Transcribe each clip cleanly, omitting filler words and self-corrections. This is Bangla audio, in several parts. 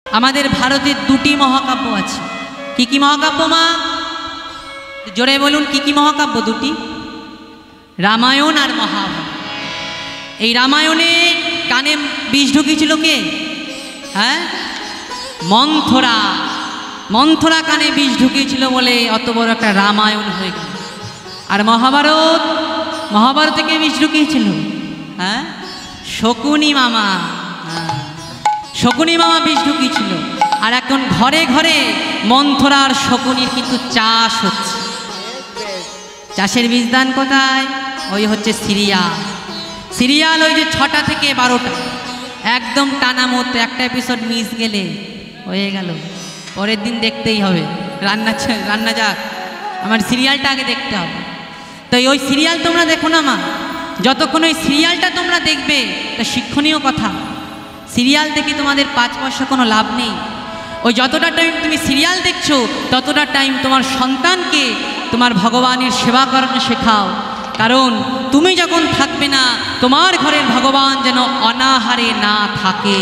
আমাদের ভারতের দুটি মহাকাব্য আছে। কি কি মহাকাব্য মা? জোরে বলুন, কি কি মহাকাব্য দুটি? রামায়ণ আর মহাভারত। এই রামায়ণে কানে বিষ ঢুকিয়েছিল কে? হ্যাঁ, মন্থরা। মন্থরা কানে বিষ ঢুকিয়েছিল বলে অত বড় একটা রামায়ণ হয়ে গেল। আর মহাভারত, মহাভারতে কে বিষ ঢুকিয়েছিল? হ্যাঁ, শকুনি মামা। শকুনি মামা বিষ ঢুকিয়েছিল। আর এখন ঘরে ঘরে মন্থরা আর শকুনির কিন্তু চাষ হচ্ছে। চাষের বীজ দান কোথায়? ওই হচ্ছে সিরিয়াল। সিরিয়াল ওই যে 6টা থেকে 12টা একদম টানা মতো, একটা এপিসোড মিস গেলে হয়ে গেল, পরের দিন দেখতেই হবে। রান্না যাক, আমার সিরিয়ালটা আগে দেখতে হবে। তো ওই সিরিয়াল তোমরা দেখো না মা, যতক্ষণ ওই সিরিয়ালটা তোমরা দেখবে তা শিক্ষণীয় কথা। সিরিয়াল দেখে তোমাদের 5 পয়সা কোনো লাভ নেই। ওই যতটা টাইম তুমি সিরিয়াল দেখছো ততটা টাইম তোমার সন্তানকে তোমার ভগবানের সেবা করানো শেখাও। কারণ তুমি যখন থাকবে না, তোমার ঘরের ভগবান যেন অনাহারে না থাকে।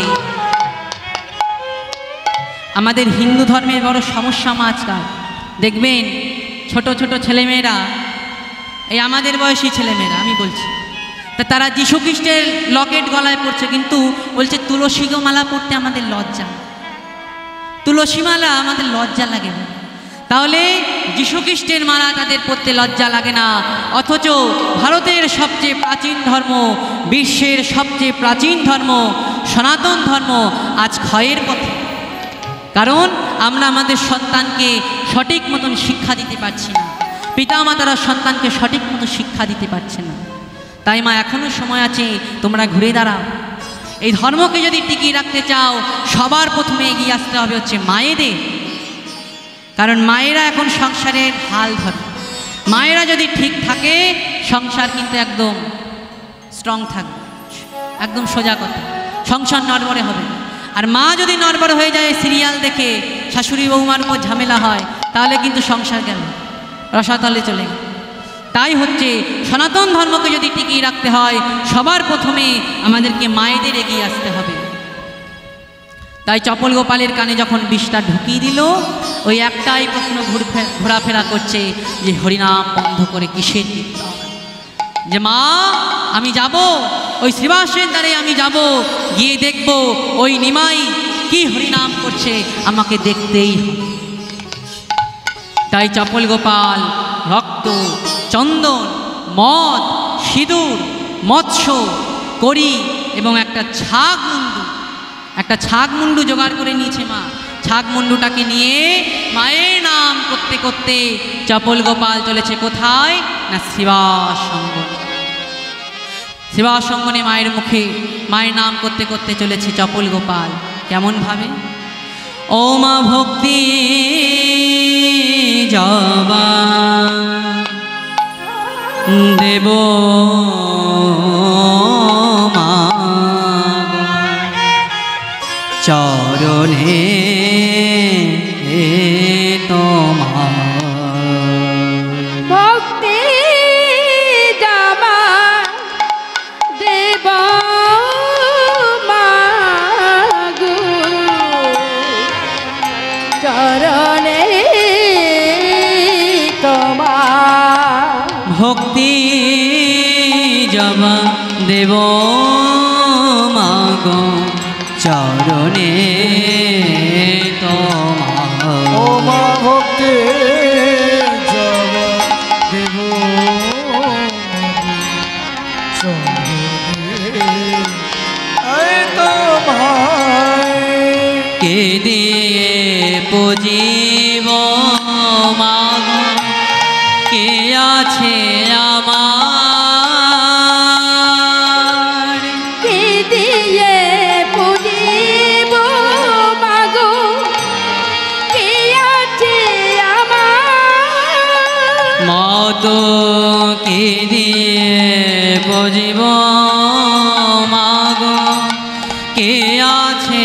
আমাদের হিন্দু ধর্মের বড় সমস্যা আজকাল দেখবেন, ছোট ছোট ছেলেমেয়েরা, এই আমাদের বয়সী ছেলেমেয়েরা আমি বলছি, তা তারা যীশু খ্রিস্টের লকেট গলায় পড়ছে, কিন্তু বলছে তুলসী মালা পড়তে আমাদের লজ্জা। তুলসী মালা আমাদের লজ্জা লাগে না। তাহলে যীশু খ্রিস্টের মালা তাদের পড়তে লজ্জা লাগে না, অথচ ভারতের সবচেয়ে প্রাচীন ধর্ম, বিশ্বের সবচেয়ে প্রাচীন ধর্ম সনাতন ধর্ম আজ ক্ষয়ের পথে। কারণ আমরা আমাদের সন্তানকে সঠিক মতন শিক্ষা দিতে পারছি না, পিতামাতারা সন্তানকে সঠিক মতো শিক্ষা দিতে পারছে না। তাই মা, এখনও সময় আছে, তোমরা ঘুরে দাঁড়াও। এই ধর্মকে যদি টিকিয়ে রাখতে চাও, সবার প্রথমে এগিয়ে আসতে হবে হচ্ছে মায়েদের। কারণ মায়েরা এখন সংসারের হাল ধরে। মায়েরা যদি ঠিক থাকে, সংসার কিন্তু একদম স্ট্রং থাকবে, একদম সোজা কথা, সংসার নড়বড়ে হবে। আর মা যদি নড়বড়ে হয়ে যায়, সিরিয়াল দেখে শাশুড়ি বৌমার উপর ঝামেলা হয়, তাহলে কিন্তু সংসার গেল, রসাতলে চলে গেল। তাই হচ্ছে সনাতন ধর্মকে যদি টিকিয়ে রাখতে হয়, সবার প্রথমে আমাদেরকে মায়েদের এগিয়ে আসতে হবে। তাই চপল গোপালের কানে যখন বিষটা ঢুকিয়ে দিল, ওই একটাই প্রশ্ন ঘোরাফেরা করছে যে হরিনাম বন্ধ করে কিসের কীর্তন? যে মা, আমি যাব ওই শ্রীবাসের দ্বারে, আমি যাব, গিয়ে দেখব ওই নিমাই কি হরিনাম করছে, আমাকে দেখতেই হবে। তাই চপল গোপাল রক্ত, চন্দন, মদ, সিঁদুর, মৎস্য, কড়ি এবং একটা ছাগ মুন্ডু জোগাড় করে নিয়েছে মা। ছাগ মুন্ডুটাকে নিয়ে মায়ের নাম করতে করতে চপল গোপাল চলেছে কোথায় না? শিবাসঙ্গনে। শিবাসঙ্গনে মায়ের মুখে মায়ের নাম করতে করতে চলেছে চপল গোপাল। কেমন ভাবে? ও মা ভক্তি যাবা দেব মা চরণে তোমার ভক্তি যাবা দেব মাগো চরণে তোমার। ভক্তি জবা দেব মাগো চরণে তোমার। ও মা ভক্তি জবা দেব চরণে তোমায়। কে দিয়ে পুজিব মাগো, কে আছে আমার? কে দিয়ে পুজিব মাগো, কে আছে আমার? মতো কে দিয়ে পুজিব মাগো, কে আছে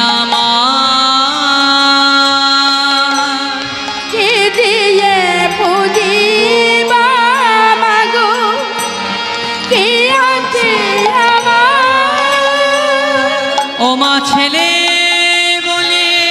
আমার? কে দিয়ে পুজিব মাগো, কে আছে আমার? ও মা ছেলে বলে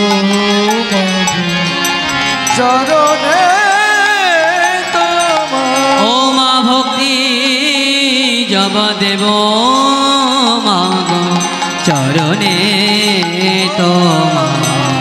চরণে তোমার ও মা ভক্তি জব দেব মাগো চরণে তোমার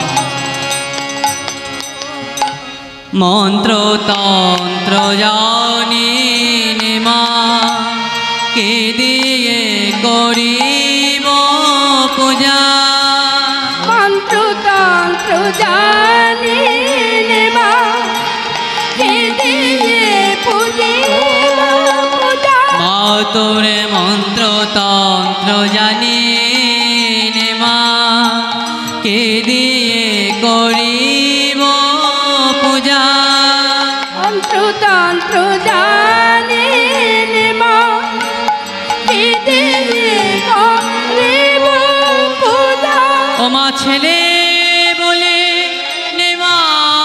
মন্ত্র তন্ত্র জানি মা কে দিয়ে করিব পূজা মন্ত্র তন্ত্র জানি মা কে দিয়ে পূজিব পূজা মা তোরে মন্ত্র তন্ত্র জানি মা কে দিয়ে করিব পূজা মন্ত্র তন্ত্র জানি মা কে দিয়ে করিব পূজা ও মা ছেলে বলে নেমা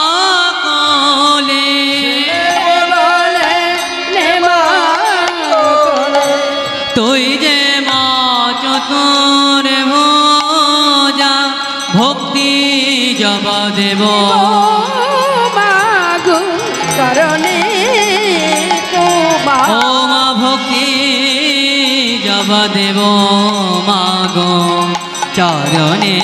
কোলে বলে নেমা তুই যে মা চতুর ভোজা ভক্তি জব দেব মাগো করণে তোমার ও মা ভক্তি জব দেব মাগো চরণে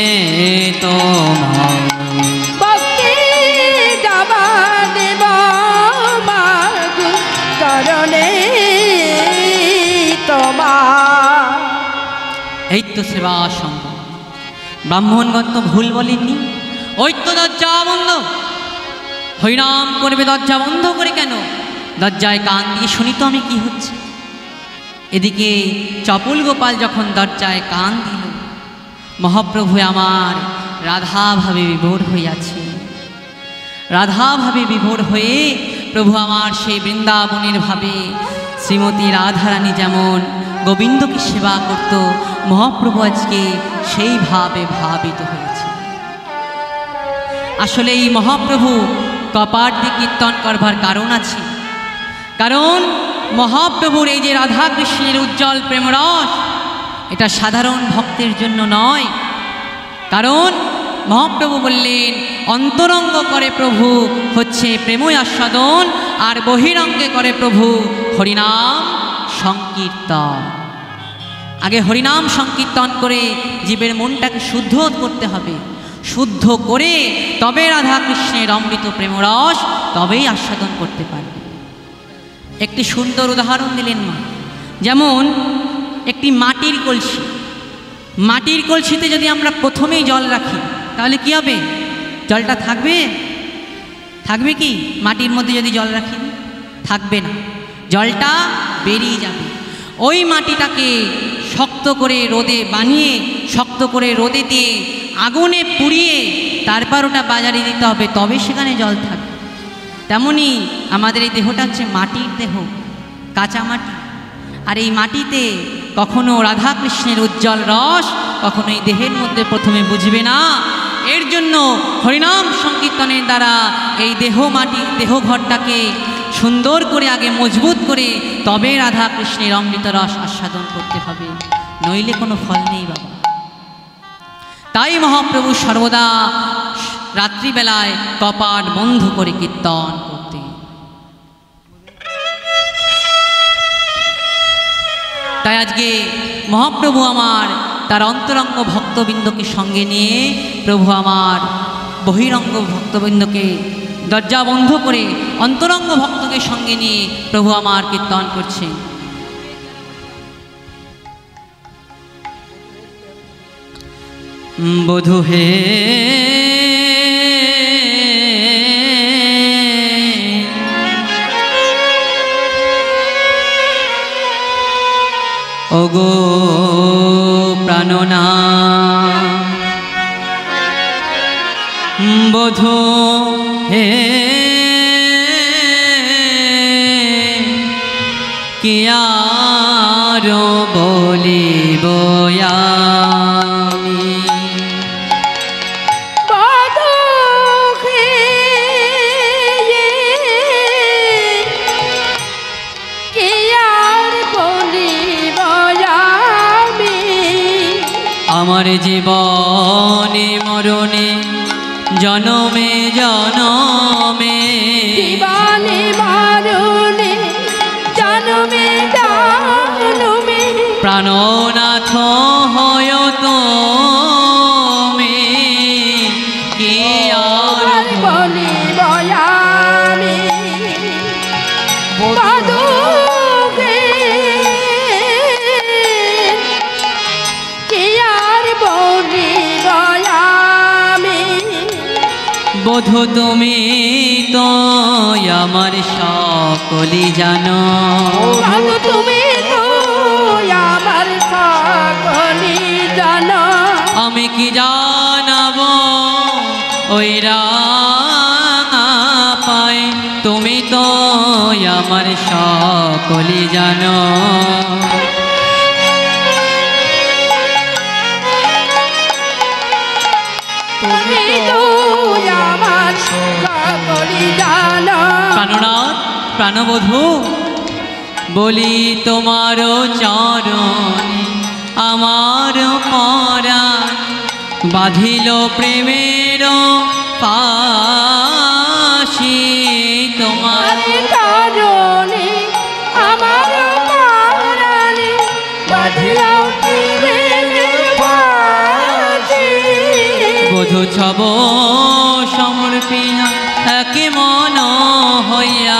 তোমার ভক্তি যাবা দেব মাগো করণে তোমার এই তো সেবা সম্ভব ব্রাহ্মণগণ তো ভুল বলেননি ওই তো দরজা বন্ধ হরিনাম করবে দরজা বন্ধ করে কেন দরজায় কান দিয়ে শুনি তো আমি কি হচ্ছে এদিকে চপল গোপাল যখন দরজায় কান দিল মহাপ্রভু আমার রাধাভাবে বিভোর হইয়াছে রাধাভাবে বিভোর হয়ে প্রভু আমার সেই বৃন্দাবনের ভাবে শ্রীমতী রাধারানী যেমন গোবিন্দকে সেবা করত মহাপ্রভু আজকে সেইভাবে ভাবিত হয়েছে আসলে এই মহাপ্রভু কপাট দিয়ে কীর্তন করবার কারণ আছে কারণ মহাপ্রভুর এই যে রাধা কৃষ্ণের উজ্জ্বল প্রেমরস এটা সাধারণ ভক্তের জন্য নয় কারণ মহাপ্রভু বললেন অন্তরঙ্গ করে প্রভু হচ্ছে প্রেময় আস্বাদন আর বহিরঙ্গে করে প্রভু হরিনাম সংকীর্তন আগে হরিনাম সংকীর্তন করে জীবের মনটাকে শুদ্ধ করতে হবে শুদ্ধ করে তবে রাধা কৃষ্ণের অমৃত প্রেমরস তবেই আস্বাদন করতে পারবে একটি সুন্দর উদাহরণ দিলেন মা যেমন একটি মাটির কলসিতে যদি আমরা প্রথমেই জল রাখি তাহলে কি হবে জলটা থাকবে কি মাটির মধ্যে যদি জল রাখি থাকবে না জলটা বেরিয়ে যাবে ওই মাটিটাকে শক্ত করে রোদে বানিয়ে শক্ত করে রোদে দিয়ে আগুনে পুড়িয়ে তারপর ওটা বাজারে দিতে হবে তবে সেখানে জল থাকবে তেমনি আমাদের এই দেহটা হচ্ছে মাটির দেহ কাঁচা মাটি আর এই মাটিতে কখনো রাধা কৃষ্ণের উজ্জ্বল রস কখনো এই দেহের মধ্যে প্রথমে বুঝবে না এর জন্য হরিনাম সংকীর্তনের দ্বারা এই দেহ ঘরটাকে সুন্দর করে আগে মজবুত করে তবে রাধা কৃষ্ণের অমৃত রস আস্বাদন করতে হবে নইলে কোনো ফল নেই বাবা তাই মহাপ্রভু সর্বদা রাত্রিবেলায় কপাট বন্ধ করে কীর্তন করতে তাই আজকে মহাপ্রভু আমার তার অন্তরঙ্গ ভক্তবৃন্দকে সঙ্গে নিয়ে প্রভু আমার বহিরঙ্গ ভক্তবৃন্দকে দরজা বন্ধ করে অন্তরঙ্গ ভক্তকে সঙ্গে নিয়ে প্রভু আমার কীর্তন করছেন বধূ হে ওগো প্রাণনা বধূ হে কি আর বলিব আমি আমার জীবনে মরণে জনমে জনমে জীবনে মরণে জনমে জনমে প্রাণনাথ হয় তুমি কি আর আর বলিব আমি বধূকে কি আর বলিব আমি বধূ তুমি তো আমার সকলি জানো বধূ তুমি তো আমার সকলি জানো আমি কি জানাবো ওই রাঙা পায় তুমি তো আমার সকলি জানো তুমি তো আমার সকলি জানো প্রাণনাথ প্রাণবধূ বলি তোমার চরণে আমার পরাণ বাঁধিল প্রেমের পাশি তোমার কারণে আমার প্রাণে বাঁধিলাও প্রেমের বাঁধি। বধূ ছব সমর্পিয়া একে মন হইয়া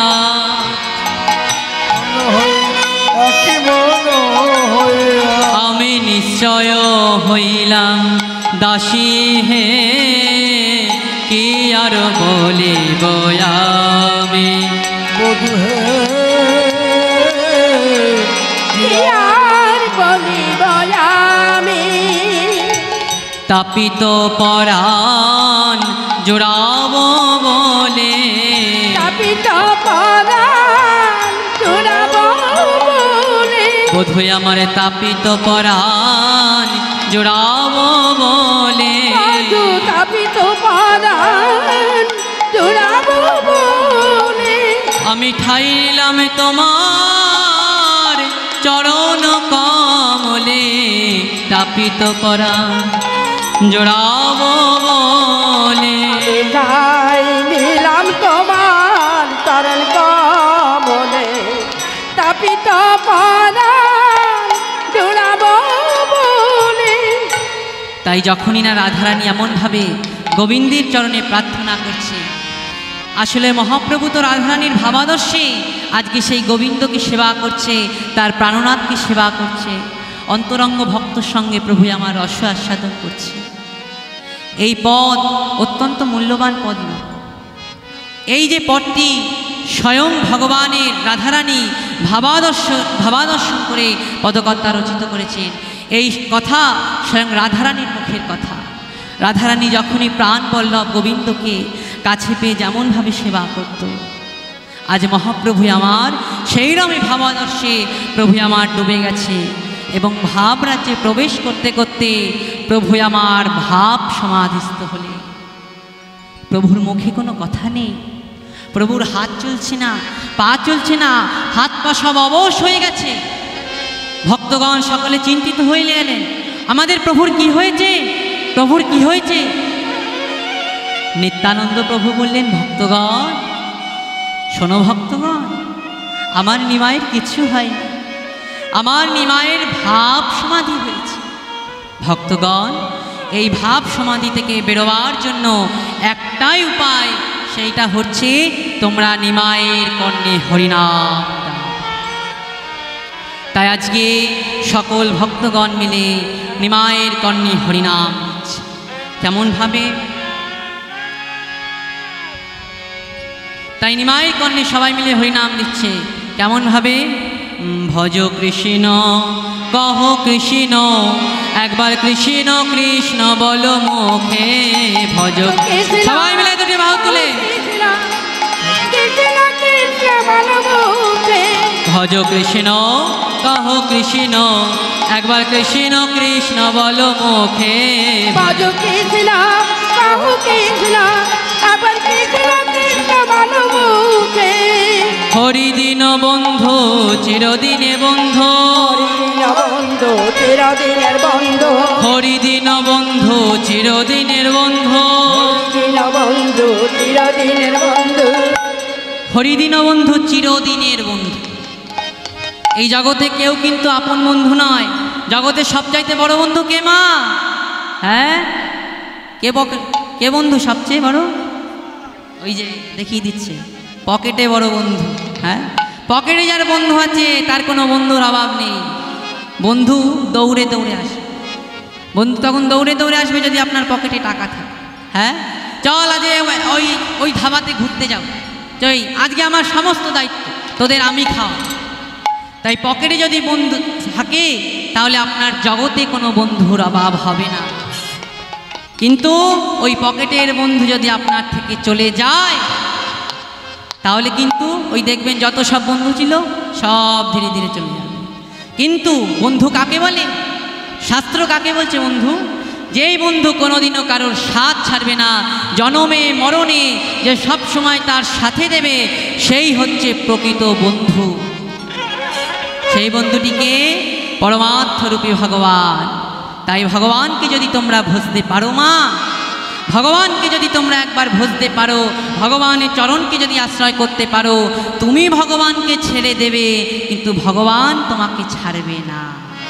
কি মন হইয়া আমি নিশ্চয় হইলাম দাসী হে কি আর বলিব আমি বধূ হে কি আর বলিব আমি তাপিত পরাণ জোড়াব বলে তাপিত পরাণ জোড়াব বলে বধূ আমার তাপিত পরাণ জোড়াব বলে বধূ তাপিত পরাণ জোড়াব বলে আমি ঠাইলাম তোমার চরণ কমলে তাপিত পরাণ জোড়াব বলে তাই নিলাম তোমার চরণ কমলে তাপিত পরাণ জোড়াব বলে তাই যখনই না রাধারানী এমনভাবে গোবিন্দের চরণে প্রার্থনা করছে আসলে মহাপ্রভু তো রাধারানীর ভাবাদর্শে আজকে সেই গোবিন্দকে সেবা করছে তার প্রাণনাথকে সেবা করছে অন্তরঙ্গ ভক্তর সঙ্গে প্রভু আমার রস আস্বাদন করছে এই পদ অত্যন্ত মূল্যবান পদ না এই যে পদটি স্বয়ং ভগবানের রাধারানী ভাবাদর্শন করে পদকর্তা রচিত করেছেন এই কথা স্বয়ং রাধারানীর মুখের কথা রাধারানী যখনই প্রাণ বল্লভ গোবিন্দকে কাছে পেয়ে যেমনভাবে সেবা করত আজ মহাপ্রভু আমার সেইরকমই ভাবাদর্শে প্রভু আমার ডুবে গেছে এবং ভাব রাজ্যে প্রবেশ করতে করতে প্রভু আমার ভাব সমাধিস্থ হলে প্রভুর মুখে কোনো কথা নেই প্রভুর হাত চলছে না পা চলছে না হাত পা সব অবশ হয়ে গেছে ভক্তগণ সকলে চিন্তিত হয়ে গেলেন আমাদের প্রভুর কি হয়েছে প্রভুর কি হয়েছে নিত্যানন্দ প্রভু বললেন ভক্তগণ শোনো ভক্তগণ আমার নিমায়ের কিছু হয়নি আমার নিমায়ের ভাব সমাধি হয়েছে ভক্তগণ এই ভাব সমাধি থেকে বেরোবার জন্য একটাই উপায় সেইটা হচ্ছে তোমরা নিমায়ের কর্ণে হরিনাম দাও। তাই আজকে সকল ভক্তগণ মিলে নিমায়ের কর্ণে হরিনাম দিচ্ছে কেমনভাবে তাই নিমায়ের কর্ণে সবাই মিলে হরিনাম দিচ্ছে কেমনভাবে ভজ কৃষ্ণ কহ কৃষ্ণ একবার কৃষ্ণ কৃষ্ণ বলো মুখে ভজ সবাই মিলে দুটি বাহু তুলে ভজ কৃষ্ণ কহ কৃষ্ণ একবার কৃষ্ণ কৃষ্ণ বলো মুখে ভজ কৃষ্ণ কহ কৃষ্ণ একবার কৃষ্ণ কৃষ্ণ বলো মুখে হরিদিন বন্ধু চিরদিনে বন্ধু হরিদিন বন্ধু বন্ধু চিরদিনের বন্ধু হরিদিন বন্ধু চিরদিনের বন্ধু চির বন্ধু চিরদিনের বন্ধু হরিদিন বন্ধু চিরদিনের বন্ধু। এই জগতে কেউ কিন্তু আপন বন্ধু নয়, জগতে সবচাইতে বড় বন্ধু কে মা? হ্যাঁ, কে বন্ধু সবচেয়ে বড়? ওই যে দেখিয়ে দিচ্ছে পকেটে বড় বন্ধু। হ্যাঁ, পকেটে যার বন্ধু আছে তার কোনো বন্ধুর অভাব নেই। বন্ধু দৌড়ে দৌড়ে আসে, বন্ধু তখন দৌড়ে দৌড়ে আসবে যদি আপনার পকেটে টাকা থাকে। হ্যাঁ, চল আজ ওই ধাবাতে ঘুরতে যাও, চই আজকে আমার সমস্ত দায়িত্ব, তোদের আমি খাওয়া। তাই পকেটে যদি বন্ধু থাকে তাহলে আপনার জগতে কোনো বন্ধুর অভাব হবে না। কিন্তু ওই পকেটের বন্ধু যদি আপনার থেকে চলে যায় তাহলে কিন্তু ওই দেখবেন যত সব বন্ধু ছিল সব ধীরে ধীরে চলে যাবে। কিন্তু বন্ধু কাকে বলে? শাস্ত্র কাকে বলছে বন্ধু? যেই বন্ধু কোনোদিনও কারোর সাথ ছাড়বে না, জনমে মরণে যে সব সময় তার সাথে দেবে, সেই হচ্ছে প্রকৃত বন্ধু। সেই বন্ধুটিকে পরমার্থরূপী ভগবান। তাই ভগবানকে যদি তোমরা ভজতে পারো মা, ভগবানকে যদি তোমরা একবার ভজতে পারো, ভগবানের চরণকে যদি আশ্রয় করতে পারো, তুমি ভগবানকে ছেড়ে দেবে কিন্তু ভগবান তোমাকে ছাড়বে না।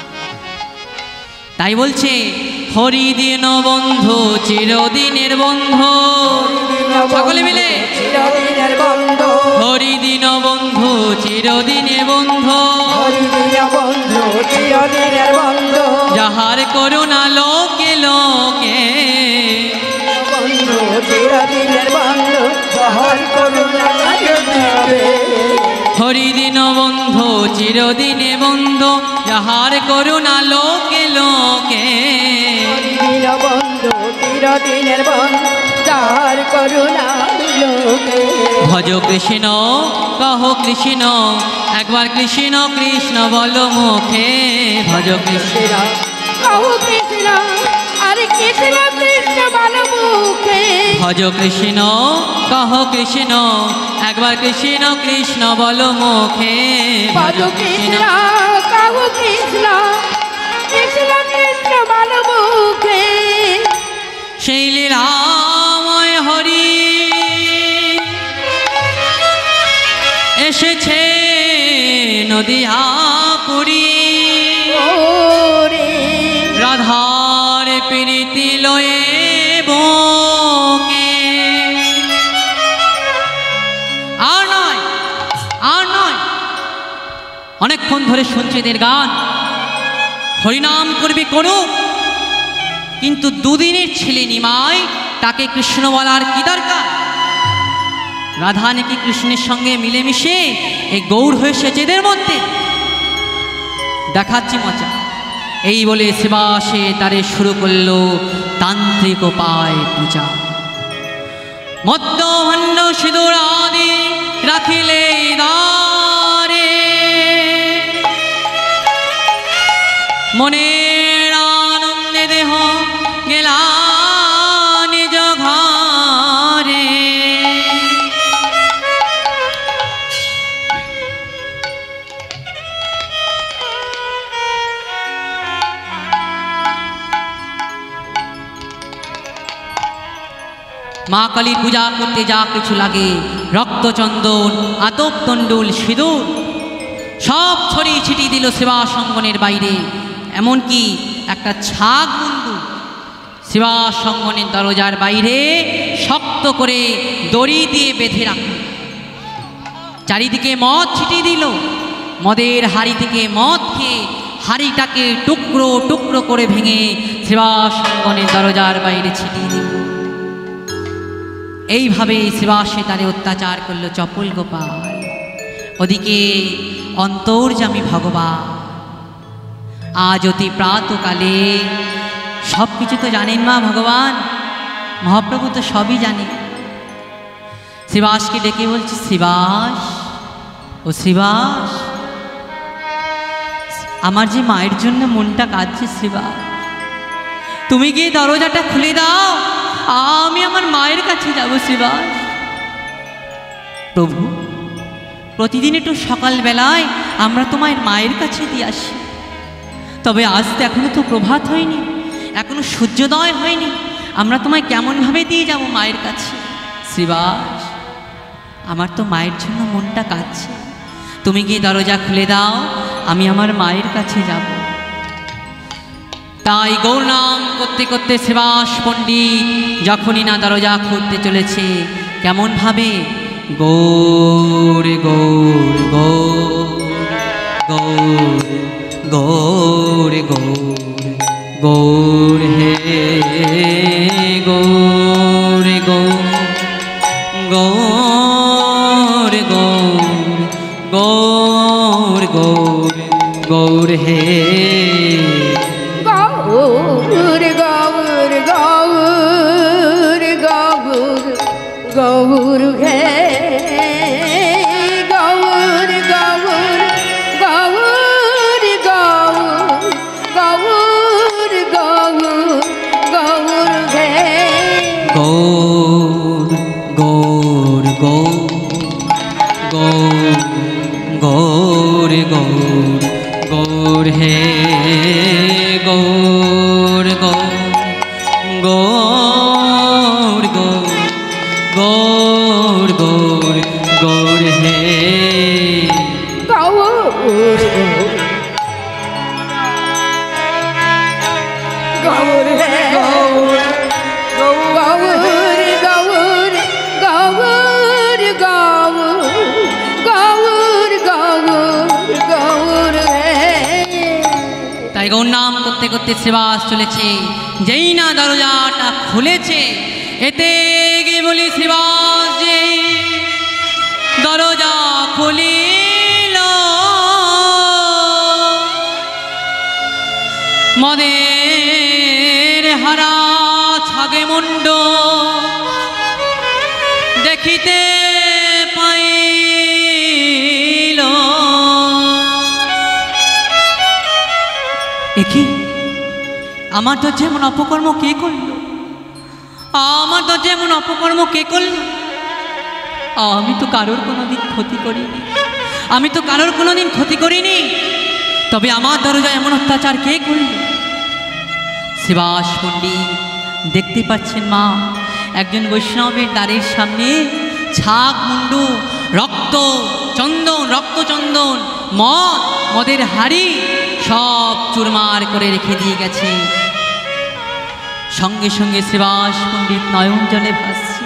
তাই বলছে হরিদিন বন্ধু চিরদিনের বন্ধু, সকলে মিলে চিরদিনের বন্ধু হরিদিন বন্ধু চিরদিনের বন্ধু, হরিদিন বন্ধু চিরদিনের বন্ধু যাহার করুণা লোকে লোকে, বন্ধু চিরদিনের বন্ধু যাহার করুণা দেবে হরিদিন বন্ধু চিরদিনে বন্ধু, যাহার করুণা লোকে লোকে, হরিদিন বন্ধু চিরদিনের বন্ধু যাহার করুণা লোকে। ভজ কৃষ্ণ কহ কৃষ্ণ, একবার কৃষ্ণ কৃষ্ণ বলো মুখে, ভজ কৃষ্ণ কহু কৃষ্ণ আরে কৃষ্ণ কৃষ্ণ বলো মুখে, ভজ কৃষ্ণ কহ কৃষ্ণ, একবার কৃষ্ণ কৃষ্ণ বলো মুখে, ভজ কৃষ্ণ কহু কৃষ্ণ কৃষ্ণ কৃষ্ণ বলো মুখে। সেই লীলাময় হরি এসেছে নদিয়া পুরী, ওরে রাধার প্রীতি লয়ে বুকে। আর নয়, আর নয়, অনেকক্ষণ ধরে শুনছে এদের গান, হরিনাম করবি করুক, কিন্তু দুদিনের ছেলে নিমাই, তাকে কৃষ্ণ বলার কি দরকার? রাধা নাকি কৃষ্ণের সঙ্গে মিলেমিশে এই গৌর হয়ে এসেছে এদের মধ্যে, দেখাচ্ছি মজা। এই বলে শিবাসে তারে শুরু করলো তান্ত্রিক উপায় পূজা। মদ্য ভণ্ড সিঁদুর আদি রাখিলে দ্বারে, মনের আনন্দে দেহ গেলা নিজ ঘরে। মা কালীর পূজা করতে যা কিছু লাগে, রক্তচন্দন, আতপ তণ্ডুল, সিঁদুর সব ছড়িয়ে ছিটিয়ে দিল সেবাসঙ্গনের বাইরে। এমনকি একটা ছাগ মুন্ডু সেবাসঙ্গনের দরজার বাইরে শক্ত করে দড়ি দিয়ে বেঁধে রাখল। চারিদিকে মদ ছিটিয়ে দিল, মদের হাড়ি থেকে মদ খেয়ে হাড়িটাকে টুকরো টুকরো করে ভেঙে সেবাসঙ্গনের দরজার বাইরে ছিটিয়ে দিল। এইভাবে শিবাসে তারে অত্যাচার করলো চপল গোপাল। ওদিকে অন্তর্যামী ভগবান আজ অতি প্রাতকালে সব কিছু তো জানেন মা ভগবান, মহাপ্রভু তো সবই জানে। শিবাসকে ডেকে বলছে, শিবাস ও শিবাস, আমার যে মায়ের জন্য মনটা কাঁদছে শিবাস, তুমি গিয়ে দরজাটা খুলে দাও, আমি আমার মায়ের কাছে যাব শিবাস। প্রভু, প্রতিদিন একটু সকালবেলায় আমরা তোমার মায়ের কাছে দিয়ে আসি, তবে আজ তো এখনো তো প্রভাত হয়নি, এখনো সূর্যোদয় হয়নি, আমরা তোমায় কেমনভাবে দিয়ে যাব মায়ের কাছে? শ্রীবাস, আমার তো মায়ের জন্য মনটা কাঁদছে, তুমি গিয়ে দরজা খুলে দাও, আমি আমার মায়ের কাছে যাব। তাই গৌরনাম করতে করতে শ্রীবাস পণ্ডিত যখনই না দরজা খুলতে চলেছে, কেমন ভাবে গৌর গৌর গৌর গৌর গৌর গৌর হে গৌর গৌর গৌর গৌর গৌর গৌর গৌর হে গৌর গৌর গৌর গৌর গৌর হে গৌর গৌর গৌর গৌর গৌর গৌর হে গৌর গৌর গৌর গৌর গৌর গৌর হে গৌর গৌর গৌর গৌর গৌর হে গৌর গৌর হে গৌর গৌর গৌর গৌর গৌর গৌর গৌর হে। তাই গৌর নাম করতে করতে শ্রীবাস চলেছে, যেই না দরজাটা খুলেছে, এতে গিয়ে বলি শ্রীবাস যে দরজা খুলিল, মদের হারা ছাগে মুন্ড দেখিতে পাইল। একি আমার তো যেমন অপকর্ম কে করল, আমার তো যেমন অপকর্ম কে করল? আমি তো কারোর কোনোদিন ক্ষতি করিনি, আমি তো কারোর কোনোদিন ক্ষতি করিনি, তবে আমার দরজায় এমন অত্যাচার কে করল? শ্রীবাস পণ্ডিত দেখতে পাচ্ছেন মা, একজন বৈষ্ণবের দ্বারের সামনে ছাগ মুন্ডু, রক্ত চন্দন, রক্তচন্দন, মদের হাড়ি সব চুরমার করে রেখে দিয়ে গেছে। সঙ্গে সঙ্গে শ্রীবাস পণ্ডিত নয়ন জলে ভাসছে,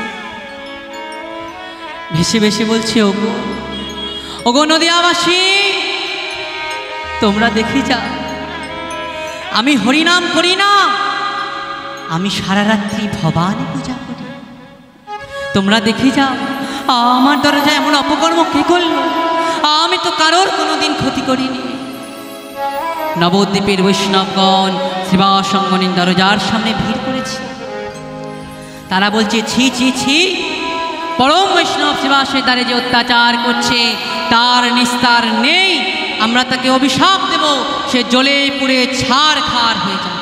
ভেসে ভেসে বলছে, ওগো ওগো নদিয়াবাসী, তোমরা দেখে যা, আমি হরিনাম করি না, আমি সারা রাত্রি ভবানী পূজা করি। তোমরা দেখে যাও আমার দরজায় এমন অপকর্ম কে করল? আমি তো কারোর কোনোদিন ক্ষতি করিনি। নবদ্বীপের বৈষ্ণবগণ শ্রীবাস অঙ্গনের দরজার সামনে ভিড় করেছে। তারা বলছে, ছি ছি ছি, পরম বৈষ্ণব শ্রীবাসের দ্বারে যে অত্যাচার করছে তার নিস্তার নেই, আমরা তাকে অভিশাপ দেব, সে জ্বলে পুড়ে ছারখার হয়ে যাবে।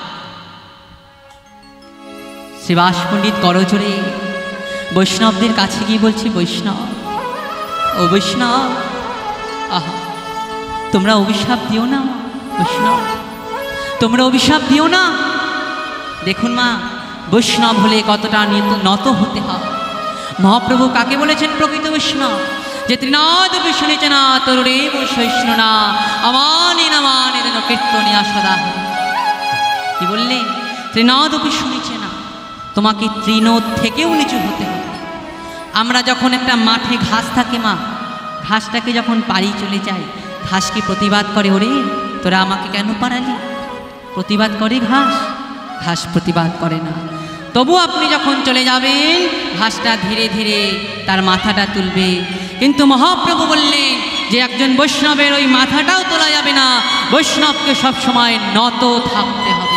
শ্রীবাস পণ্ডিত করজোরে বৈষ্ণবদের কাছে গিয়ে বলছে, বৈষ্ণব, ও বৈষ্ণব, আহা, তোমরা অভিশাপ দিও না বৈষ্ণব, তোমরা অভিশাপ দিও না। দেখুন মা, বৈষ্ণব হলে কতটা নত হতে হয়। মহাপ্রভু কাকে বলেছেন প্রকৃত বৈষ্ণব? যে ত্রিনাদ শুনেছে না তরুরেব সহিষ্ণু না আমানে নামানে যেন কীর্তনিয়া সদা। কি বললেন? ত্রিনাদ শুনেছে না, তোমাকে তৃণোদ থেকেও নিচু হতে হবে। আমরা যখন একটা মাঠে ঘাস থাকে মা, ঘাসটাকে যখন পাড়ি চলে যায়, ঘাস কি প্রতিবাদ করে, ওরে তোরা আমাকে কেন পাড়ালি? প্রতিবাদ করে ঘাস? ঘাস প্রতিবাদ করে না। তবু আপনি যখন চলে যাবেন, ঘাসটা ধীরে ধীরে তার মাথাটা তুলবে। কিন্তু মহাপ্রভু বললেন যে একজন বৈষ্ণবের ওই মাথাটাও তোলা যাবে না, বৈষ্ণবকে সবসময় নত থাকতে হবে।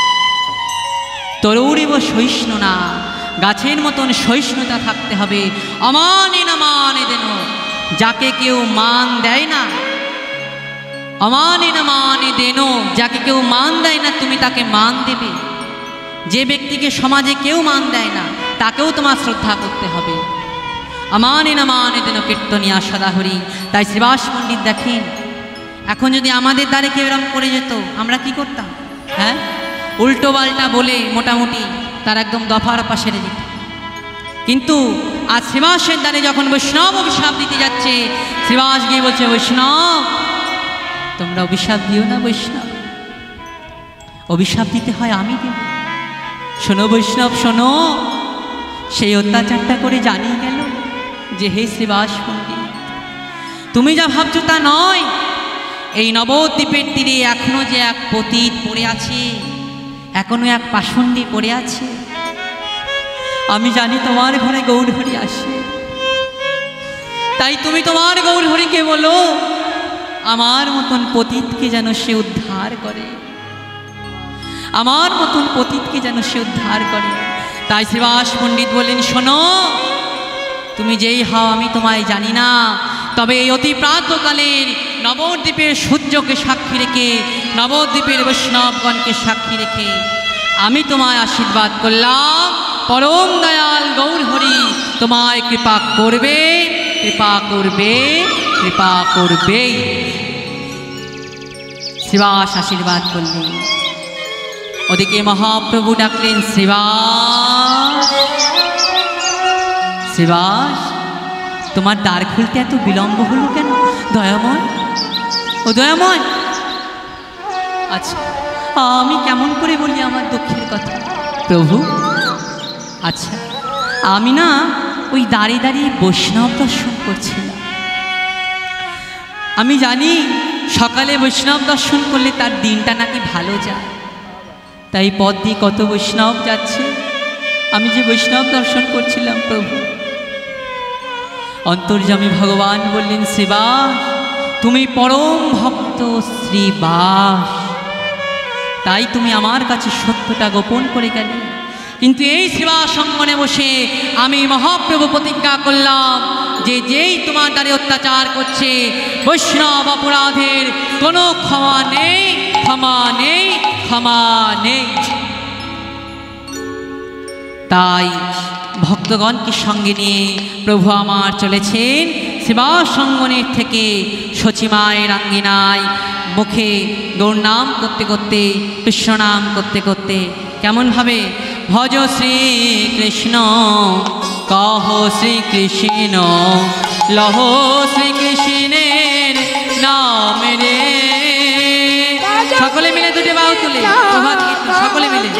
তরুরেব সহিষ্ণু না, গাছের মতন সহিষ্ণুতা থাকতে হবে। অমানে না মানে দেন, যাকে কেউ মান দেয় না, অমানে না মানে দেন, যাকে কেউ মান দেয় না তুমি তাকে মান দেবে। যে ব্যক্তিকে সমাজে কেউ মান দেয় না তাকেও তোমার শ্রদ্ধা করতে হবে। আমানে না মানে দেন কীর্তনিয়া সদাহরি। তাই শ্রীবাস পণ্ডিত দেখেন, এখন যদি আমাদের দ্বারে কেউ এরকম করে যেত আমরা কি করতাম? হ্যাঁ, উল্টো পাল্টা বলে মোটামুটি তার একদম দফার পা সেরে দিত। কিন্তু আজ শ্রীবাসের দ্বারে যখন বৈষ্ণব অভিশাপ দিতে যাচ্ছে, শ্রীবাস গিয়ে বলছে, বৈষ্ণব তোমরা অভিশাপ দিও না, বৈষ্ণব অভিশাপ দিতে হয় আমি দেব। শোনো বৈষ্ণব শোনো, সেই অত্যাচারটা করে জানিয়ে গেল যে হে শ্রীবাস পণ্ডিত, তুমি যা ভাবছো তা নয়। এই নবদ্বীপের তীরে এখনো যে এক পতিত পড়ে আছে, এখনো এক পাষণ্ডী পড়ে আছে। আমি জানি তোমার ঘরে গৌরহরি আসে, তাই তুমি তোমার গৌরহরিকে বলো আমার মতন পতিতকে যেন সে উদ্ধার করে, আমার মতন পতিতকে যেন সে উদ্ধার করে। তাই শ্রীবাস পণ্ডিত বললেন, শোনো তুমি যেই হও আমি তোমায় জানি না, তবে এই অতি প্রাতকালের নবদ্বীপের সূর্যকে সাক্ষী রেখে, নবদ্বীপের বৈষ্ণবগণকে সাক্ষী রেখে আমি তোমায় আশীর্বাদ করলাম, পরম দয়াল গৌরহরি তোমায় কৃপা করবে, কৃপা করবে, কৃপা করবে। শ্রীবাস আশীর্বাদ করলেন। ওদিকে মহাপ্রভু ডাকলেন, শ্রীবাস, শ্রীবাস তোমার দ্বার খুলতে এত বিলম্ব হলো কেন? দয়াময়, ও দয়াময়, আচ্ছা আমি কেমন করে বলি আমার দুঃখের কথা? প্রভু আচ্ছা, আমি না ওই দাঁড়িয়ে দাঁড়িয়ে বৈষ্ণব দর্শন করছিলাম। আমি জানি সকালে বৈষ্ণব দর্শন করলে তার দিনটা নাকি ভালো যায়, তাই পথ দিয়ে কত বৈষ্ণব যাচ্ছে, আমি যে বৈষ্ণব দর্শন করছিলাম। প্রভু অন্তর্যামী ভগবান বললেন, শ্রীবাস তুমি পরম ভক্ত শ্রীবাস, তাই তুমি আমার কাছে সত্যটা গোপন করে গেলে। কিন্তু এই শ্রীবাস অঙ্গনে বসে আমি মহাপ্রভু প্রতিজ্ঞা করলাম যে যেই তোমার দ্বারে অত্যাচার করছে, বৈষ্ণব অপরাধের কোনো ক্ষমা নেই, ক্ষমা নেই, ক্ষমা নেই। তাই ভক্তগণকে সঙ্গে নিয়ে প্রভু আমার চলেছেন শ্রীবাস অঙ্গনের থেকে সচিমায়ের আঙ্গিনায়, মুখে গৌরনাম করতে করতে, কৃষ্ণনাম করতে করতে। কেমনভাবে? ভজ শ্রীকৃষ্ণ, কহ শ্রীকৃষ্ণ, লহ শ্রীকৃষ্ণের নাম রে। সকলে মিলে দুটি বাহু তুলে প্রভাত কীর্তন, সকলে মিলে।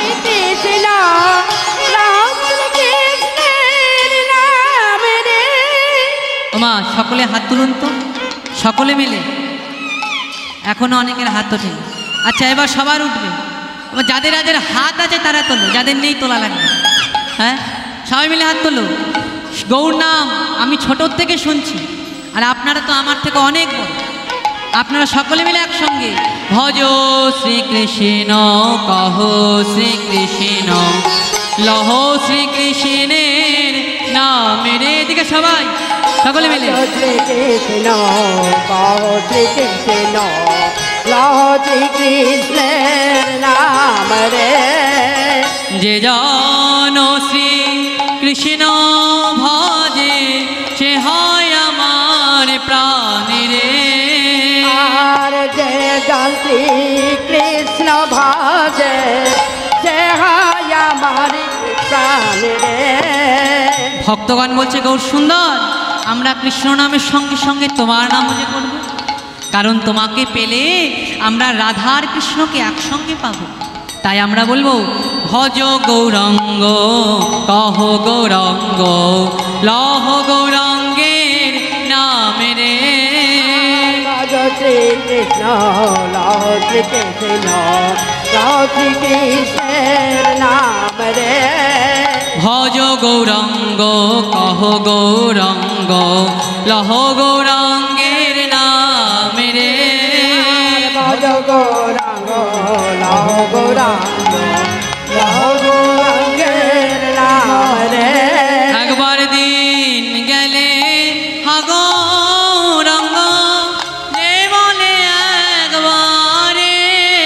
ওমা সকলে হাত তুলুন তো, সকলে মিলে। এখনো অনেকের হাত ওঠে। আচ্ছা এবার সবার উঠবে, যাদের যাদের হাত আছে তারা তোলো, যাদের নেই তোলা লাগবে। হ্যাঁ সবাই মিলে হাত তোলো। গৌর নাম আমি ছোটোর থেকে শুনছি, আর আপনারা তো আমার থেকে অনেক বড়। আপনারা সকলে মিলে একসঙ্গে ভজ শ্রীকৃষ্ণ, কহ শ্রীকৃষ্ণ, লহ শ্রীকৃষ্ণের নাম রে। এদিকে সবাই সকলে মিলে শ্রীকৃষ্ণ, কহ শ্রীকৃষ্ণ, লহ শ্রীকৃষ্ণের নাম রে। যে জন শ্রী কৃষ্ণ ভজে, সে হয় আমার প্রাণ রে। আর যে জন শ্রীকৃষ্ণ ভজে, সে হয় আমার প্রাণ রে। ভক্তগণ বলছে, গৌর সুন্দর, আমরা কৃষ্ণ নামের সঙ্গে সঙ্গে তোমার নামও যে করব, কারণ তোমাকে পেলে আমরা রাধার কৃষ্ণকে একসঙ্গে পাবো। তাই আমরা বলবো ভজ গৌরাঙ্গ, কহ গৌরাঙ্গ, লহ গৌরাঙ্গের নাম রে। ভজ শ্রীকৃষ্ণ, লহ শ্রীকৃষ্ণ, লহ শ্রীকৃষ্ণের নাম রে। ভজ গৌরাঙ্গ, কহ গৌরাঙ্গ, লহ গৌরাঙ্গের নাম রে। ভজ গৌরাঙ্গ, লহ গৌরাঙ্গ, লহ গৌরাঙ্গের নাম রে। একবার দিন গেলে হা গৌরাঙ্গ, যে বলে একবারে।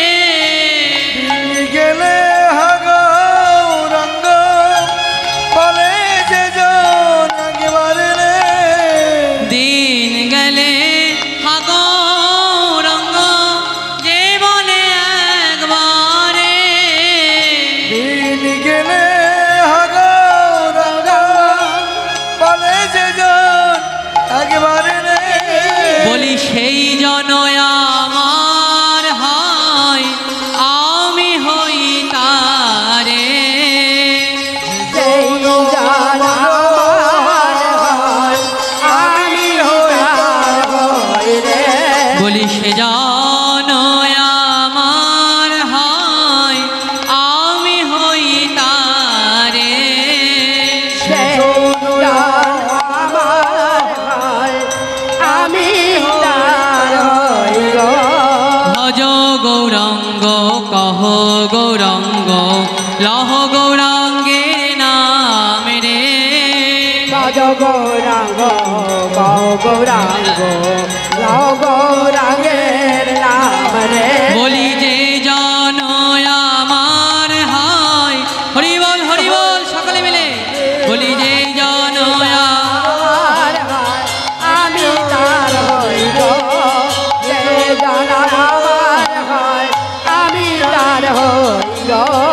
গেলে গৌরাঙ্গ, বলে যে জন একেবারে রে। দিন গেলে হা গৌরাঙ্গ, লহ গৌরাঙ্গের নাম রে ভজ গৌরাঙ্গ গাও গৌরাঙ্গ লাও গৌরাঙ্গের নাম রে বলি যে জন আমার হয় হরি বল সকলে মিলে বলি যে জন আমার হয়, আমি তার হইব যে জানা আমার হয় আমি তার হইব।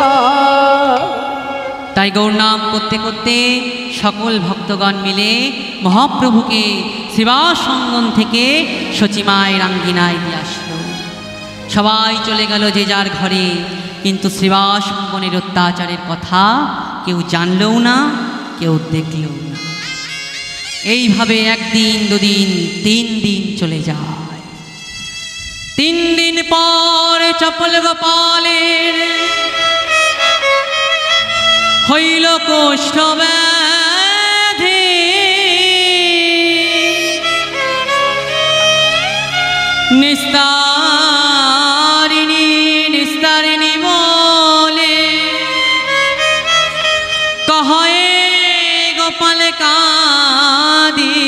তাই গৌর নাম করতে করতে সকল ভক্তগণ মিলে মহাপ্রভুকে সেবাসঙ্গম থেকে সচিমায়ের আঙ্গিনায় দিয়ে আসলো। সবাই চলে গেল যে যার ঘরে, কিন্তু সেবাসঙ্গনের অত্যাচারের কথা কেউ জানলও না, কেউ দেখলও না। এইভাবে একদিন, দুদিন, 3 দিন চলে যায়। 3 দিন পর চপল গোপালের হইল কোষ্ঠ ব্যাধি, নিস্তারিণী বলে কহে গোপাল কাঁদি।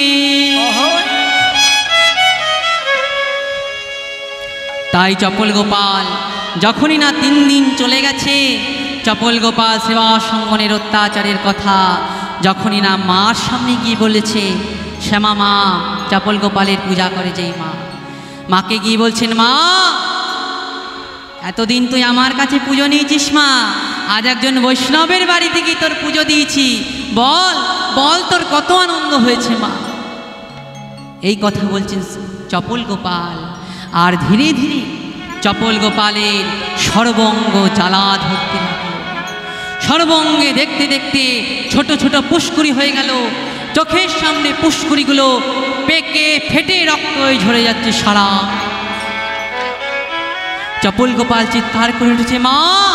তাই চপল গোপাল যখনই না 3 দিন চলে গেছে, চপল গোপাল সেবাসঙ্গনের অত্যাচারের কথা যখনই না মার সামনে গিয়ে বলেছে, শ্যামা মা চপল গোপালের পূজা করে যেই মা, মাকে গিয়ে বলছেন, মা এতদিন তুই আমার কাছে পুজো নিয়েছিস মা, আজ একজন বৈষ্ণবের বাড়িতে গিয়ে তোর পুজো দিয়েছি, বল বল তোর কত আনন্দ হয়েছে মা। এই কথা বলছেন চপল গোপাল। আর ধীরে ধীরে চপল গোপালের সর্বঙ্গ জ্বালা ধরতে লাগলো। সর্বঙ্গে দেখতে দেখতে ছোট ছোট পুষ্কুরি হয়ে গেল। চোখের সামনে পুষ্কুরিগুলো পেকে ফেটে রক্ত ঝরে যাচ্ছে সারা। চপল গোপাল চিৎকার করে উঠেছে, মা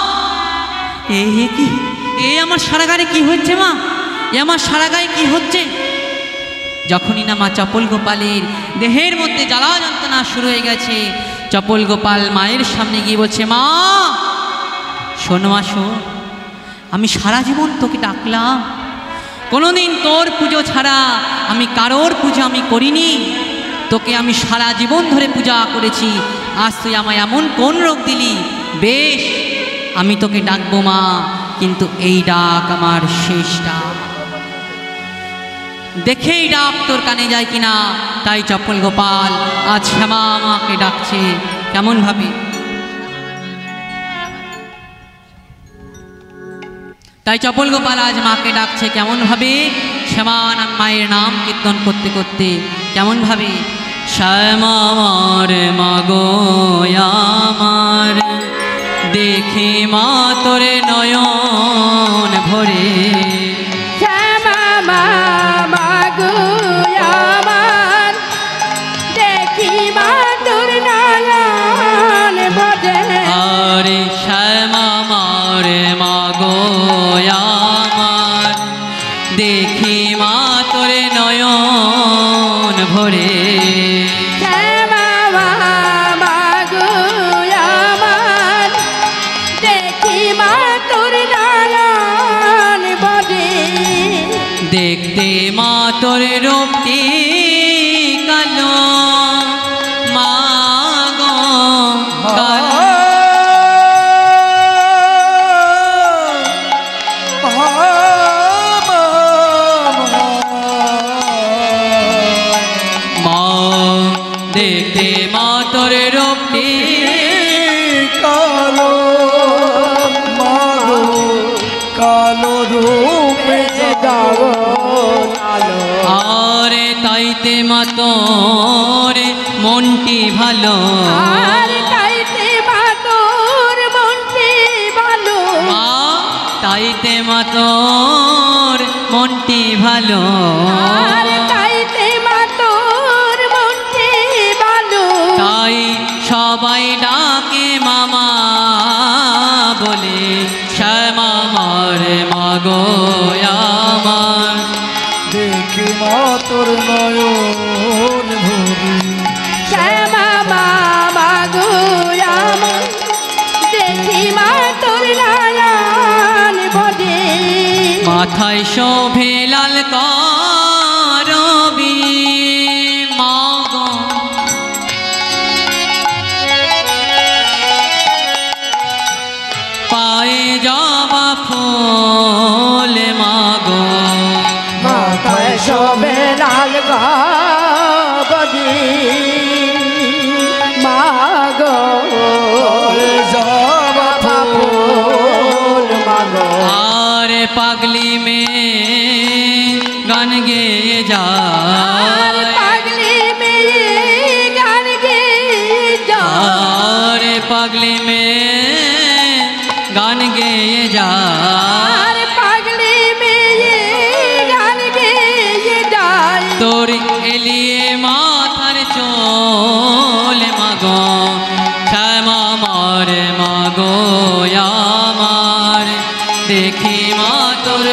কি এ আমার সারা গায়ে কি হচ্ছে মা, এ আমার সারা গায়ে কি হচ্ছে? যখনই না মা চপল গোপালের দেহের মধ্যে জ্বালা যন্ত্রণা শুরু হয়ে গেছে, চপল গোপাল মায়ের সামনে গিয়ে বলছে, মা শোনো মা শোন, আমি সারা জীবন তোকে ডাকলাম, কোনোদিন তোর পুজো ছাড়া আমি কারোর পুজো আমি করিনি, তোকে আমি সারা জীবন ধরে পূজা করেছি, আজ তুই আমায় এমন কোন রোগ দিলি? বেশ আমি তোকে ডাকবো মা, কিন্তু এই ডাক আমার শেষ ডাক, দেখেই ডাক তোর কানে যায় কিনা। তাই চপল গোপাল আজ শ্যামা মাকে ডাকছে। কেমন ভাবে? তাই চপল গোপাল আজ মাকে ডাকছে কেমন ভাবে? শ্যামা মায়ের নাম কীর্তন করতে করতে। কেমন ভাবে? শ্যামা আমার মাগো আমার, দেখি মা তোরে নয়ন ভরে, শ্যামা মাগো আমার, দেখি মা তোর নয়ন ভরে। আরে শ্যামা আমার মাগো আমার, দেখি মা তোরে নয়ন ভরে। শ্যামা মাগো আমার, দেখি মা তোর নয়ন ভরে। দেখতে মা তোর রূপটি কালো, মা গো কালো। মা দেখতে মা তোর রূপটি কালো, মাগো কালো রূপে যাবো আলো। আরে তাইতে মা তোর মনটি ভালো, আর তাইতে মা তোর মনটি ভালো। মা তাইতে মা তোর মনটি ভালো। আর তাইতে মা তোর মনটি ভালো। তাই সবাই ডাকে মামা বলে, শ্যামা আমার মাগো আমার, দেখি মা তোর নয়ন ভরি। শ্যামা মাগো আমার, দেখি মা তোর নয়ন মাথায় শোভে লাল করবি মাগো, পায়ে জবা ফুল মাগো, মাথায় শোভে লাল গবি মাগো, জবা ফুল মাগো। আর পাগলি মে গান গেয়ে আর যায়, পাগলি মেয়ে গান গেয়ে যায়, আর পাগলি মে গান গেয়ে যায়, আর পাগলি মেয়ে গান গেয়ে যায়। তোর এলিয়ে মাথার চোল মাগো, শ্যামা আমার মাগো আমার, দেখি মা তোর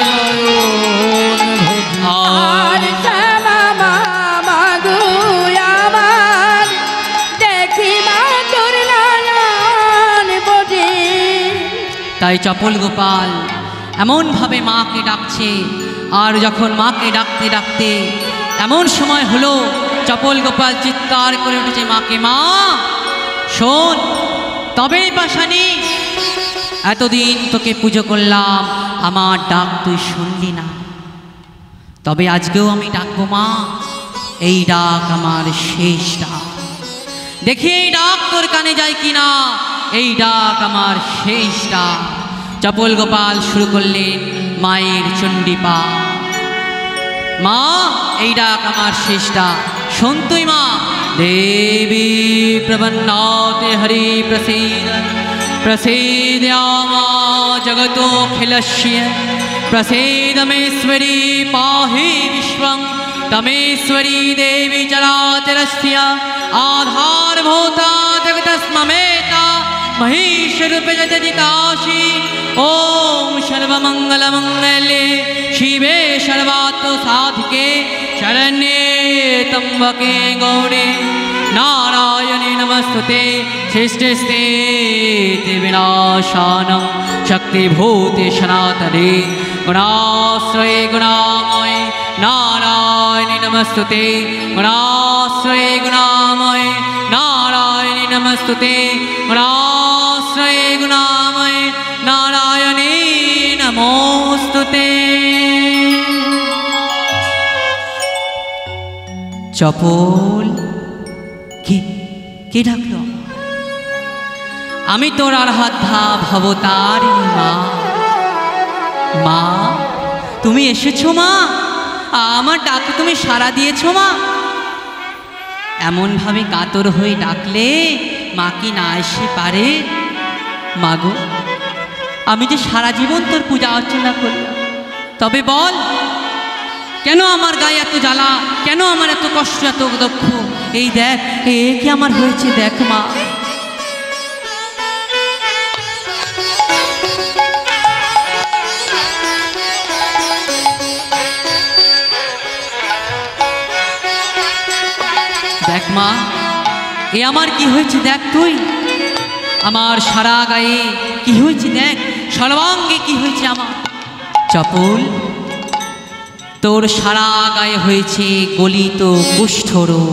আর শ্যামা মাগো আমার, দেখি মা তোর নয়ন বটে। তাই চপল গোপাল এমনভাবে মাকে ডাকছে। আর যখন মাকে ডাকতে ডাকতে এমন সময় হলো, চপল গোপাল চিৎকার করে উঠেছে মাকে, মা শোন, তবেই পাশানি, এতদিন তোকে পুজো করলাম, আমার ডাক তুই শুনলি না, তবে আজকেও আমি ডাকবো মা, এই ডাক আমার শেষ ডাক, দেখি এই ডাক তোর কানে যায় কিনা, এই ডাক আমার শেষ ডাক। চপল গোপাল শুরু করলেন মায়ের চণ্ডীপা, মা এই ডাক আমার শেষ ডাক, শোন তুই মা। দেবী প্রবন্নাতে হরি প্রসীদ, প্রসীদ্যামা জগতোऽখিলস্য, प्रसीदमेश्वरी पाहि विश्वं, तमेश्वरी देवी चराचरस्य आधारभूता जगतस्ममेता, महिषरूपजजितासि। ॐ सर्वमङ्गलमङ्गले शिवे सर्वार्थसाधिके, शरण्ये त्र्यम्बके गौरी नारायणे नमस्तुते, सृष्टिस्ते विनाशानं शक्तिभूते सनातने, गुणाश्रये गुणामये नारायणे नमस्तुते, गुणाश्रये गुणामये नारायणे नमस्तुते, गुणाश्रये गुणामये नारायणे नमोस्तुते। চপল কে ডাকলো? আমি তোর আরাধ্যা ভবতারিণী মা। মা তুমি এসেছো মা, আমার ডাকে তুমি সাড়া দিয়েছো মা। এমনভাবে কাতর হয়ে ডাকলে মা কি না এসে পারে? মাগো, আমি যে সারা জীবন তোর পূজা অর্চনা করলাম, তবে বল কেন আমার গায়ে এত জ্বালা, কেন আমার এত কষ্ট, এত দুঃখ? এই দেখ, এ কি আমার হয়েছে, দেখ মা। দেখ মা, এ আমার কি হয়েছে দেখ তুই, আমার সারা গায়ে কি হয়েছে দেখ, সর্বাঙ্গে কি হয়েছে আমার। চপল, তোর সারা গায়ে হয়েছে গলিত কুষ্ঠরোগ।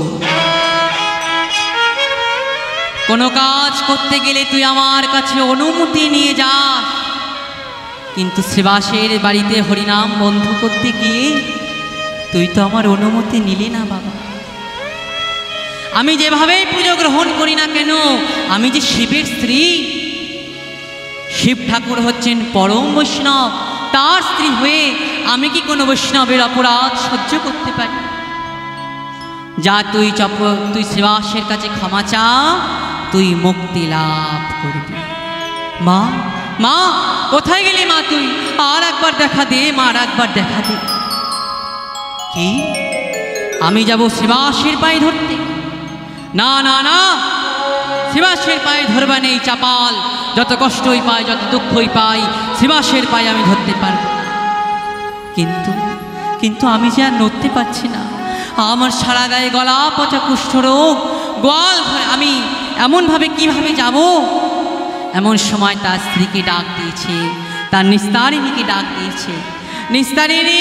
কোনো কাজ করতে গেলে তুই আমার কাছে অনুমতি নিয়ে যাস, কিন্তু শ্রীবাসের বাড়িতে হরিনাম বন্ধ করতে গিয়ে তুই তো আমার অনুমতি নিলি না বাবা। আমি যেভাবেই পুজো গ্রহণ করি না কেন, আমি যে শিবের স্ত্রী, শিব ঠাকুর হচ্ছেন পরম বৈষ্ণব, তার স্ত্রী হয়ে আমি কি কোনো বৈষ্ণবের অপরাধ সহ্য করতে পারি? যা তুই তুই শ্রীবাসের কাছে ক্ষমা চা, তুই মুক্তি লাভ করবি। মা, মা কোথায় গেলি মা তুই? আর একবার দেখা দে মা, আর একবার দেখা দে। কি আমি যাব শ্রীবাসের পায়ে ধরতে? না না না, শ্রীবাসের পায়ে ধরবা নেই চাপাল, যত কষ্টই পাই, যত দুঃখই পাই, শ্রীবাসের পায়ে আমি ধরতে পারব। কিন্তু কিন্তু আমি যে আর নড়তে পারছি না, আমার সারা গায়ে গলা পচা কুষ্ঠরোগ, গোয়াল ঘরে আমি এমনভাবে কিভাবে যাব? এমন সময় তার স্ত্রীকে ডাক দিয়েছে, তার নিস্তারিণীকে ডাক দিয়েছে, নিস্তারিণী,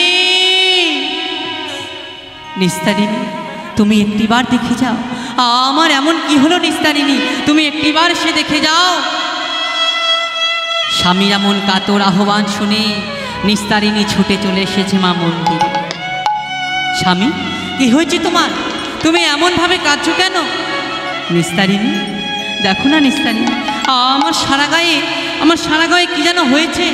নিস্তারিণী, তুমি একটিবার দেখে যাও আমার এমন কি হলো। নিস্তারিণী, তুমি একটিবার সে দেখে যাও। স্বামীর এমন কাতর আহ্বান শুনে নিস্তারিণী ছুটে চলে এসেছে মা মন্দিরে। স্বামী, কি হয়েছে তোমার? তুমি এমনভাবে কাঁদছো কেন? নিস্তারিণী, দেখো না নিস্তারিণী, আমার সারা গায়ে কি যেন হয়েছে।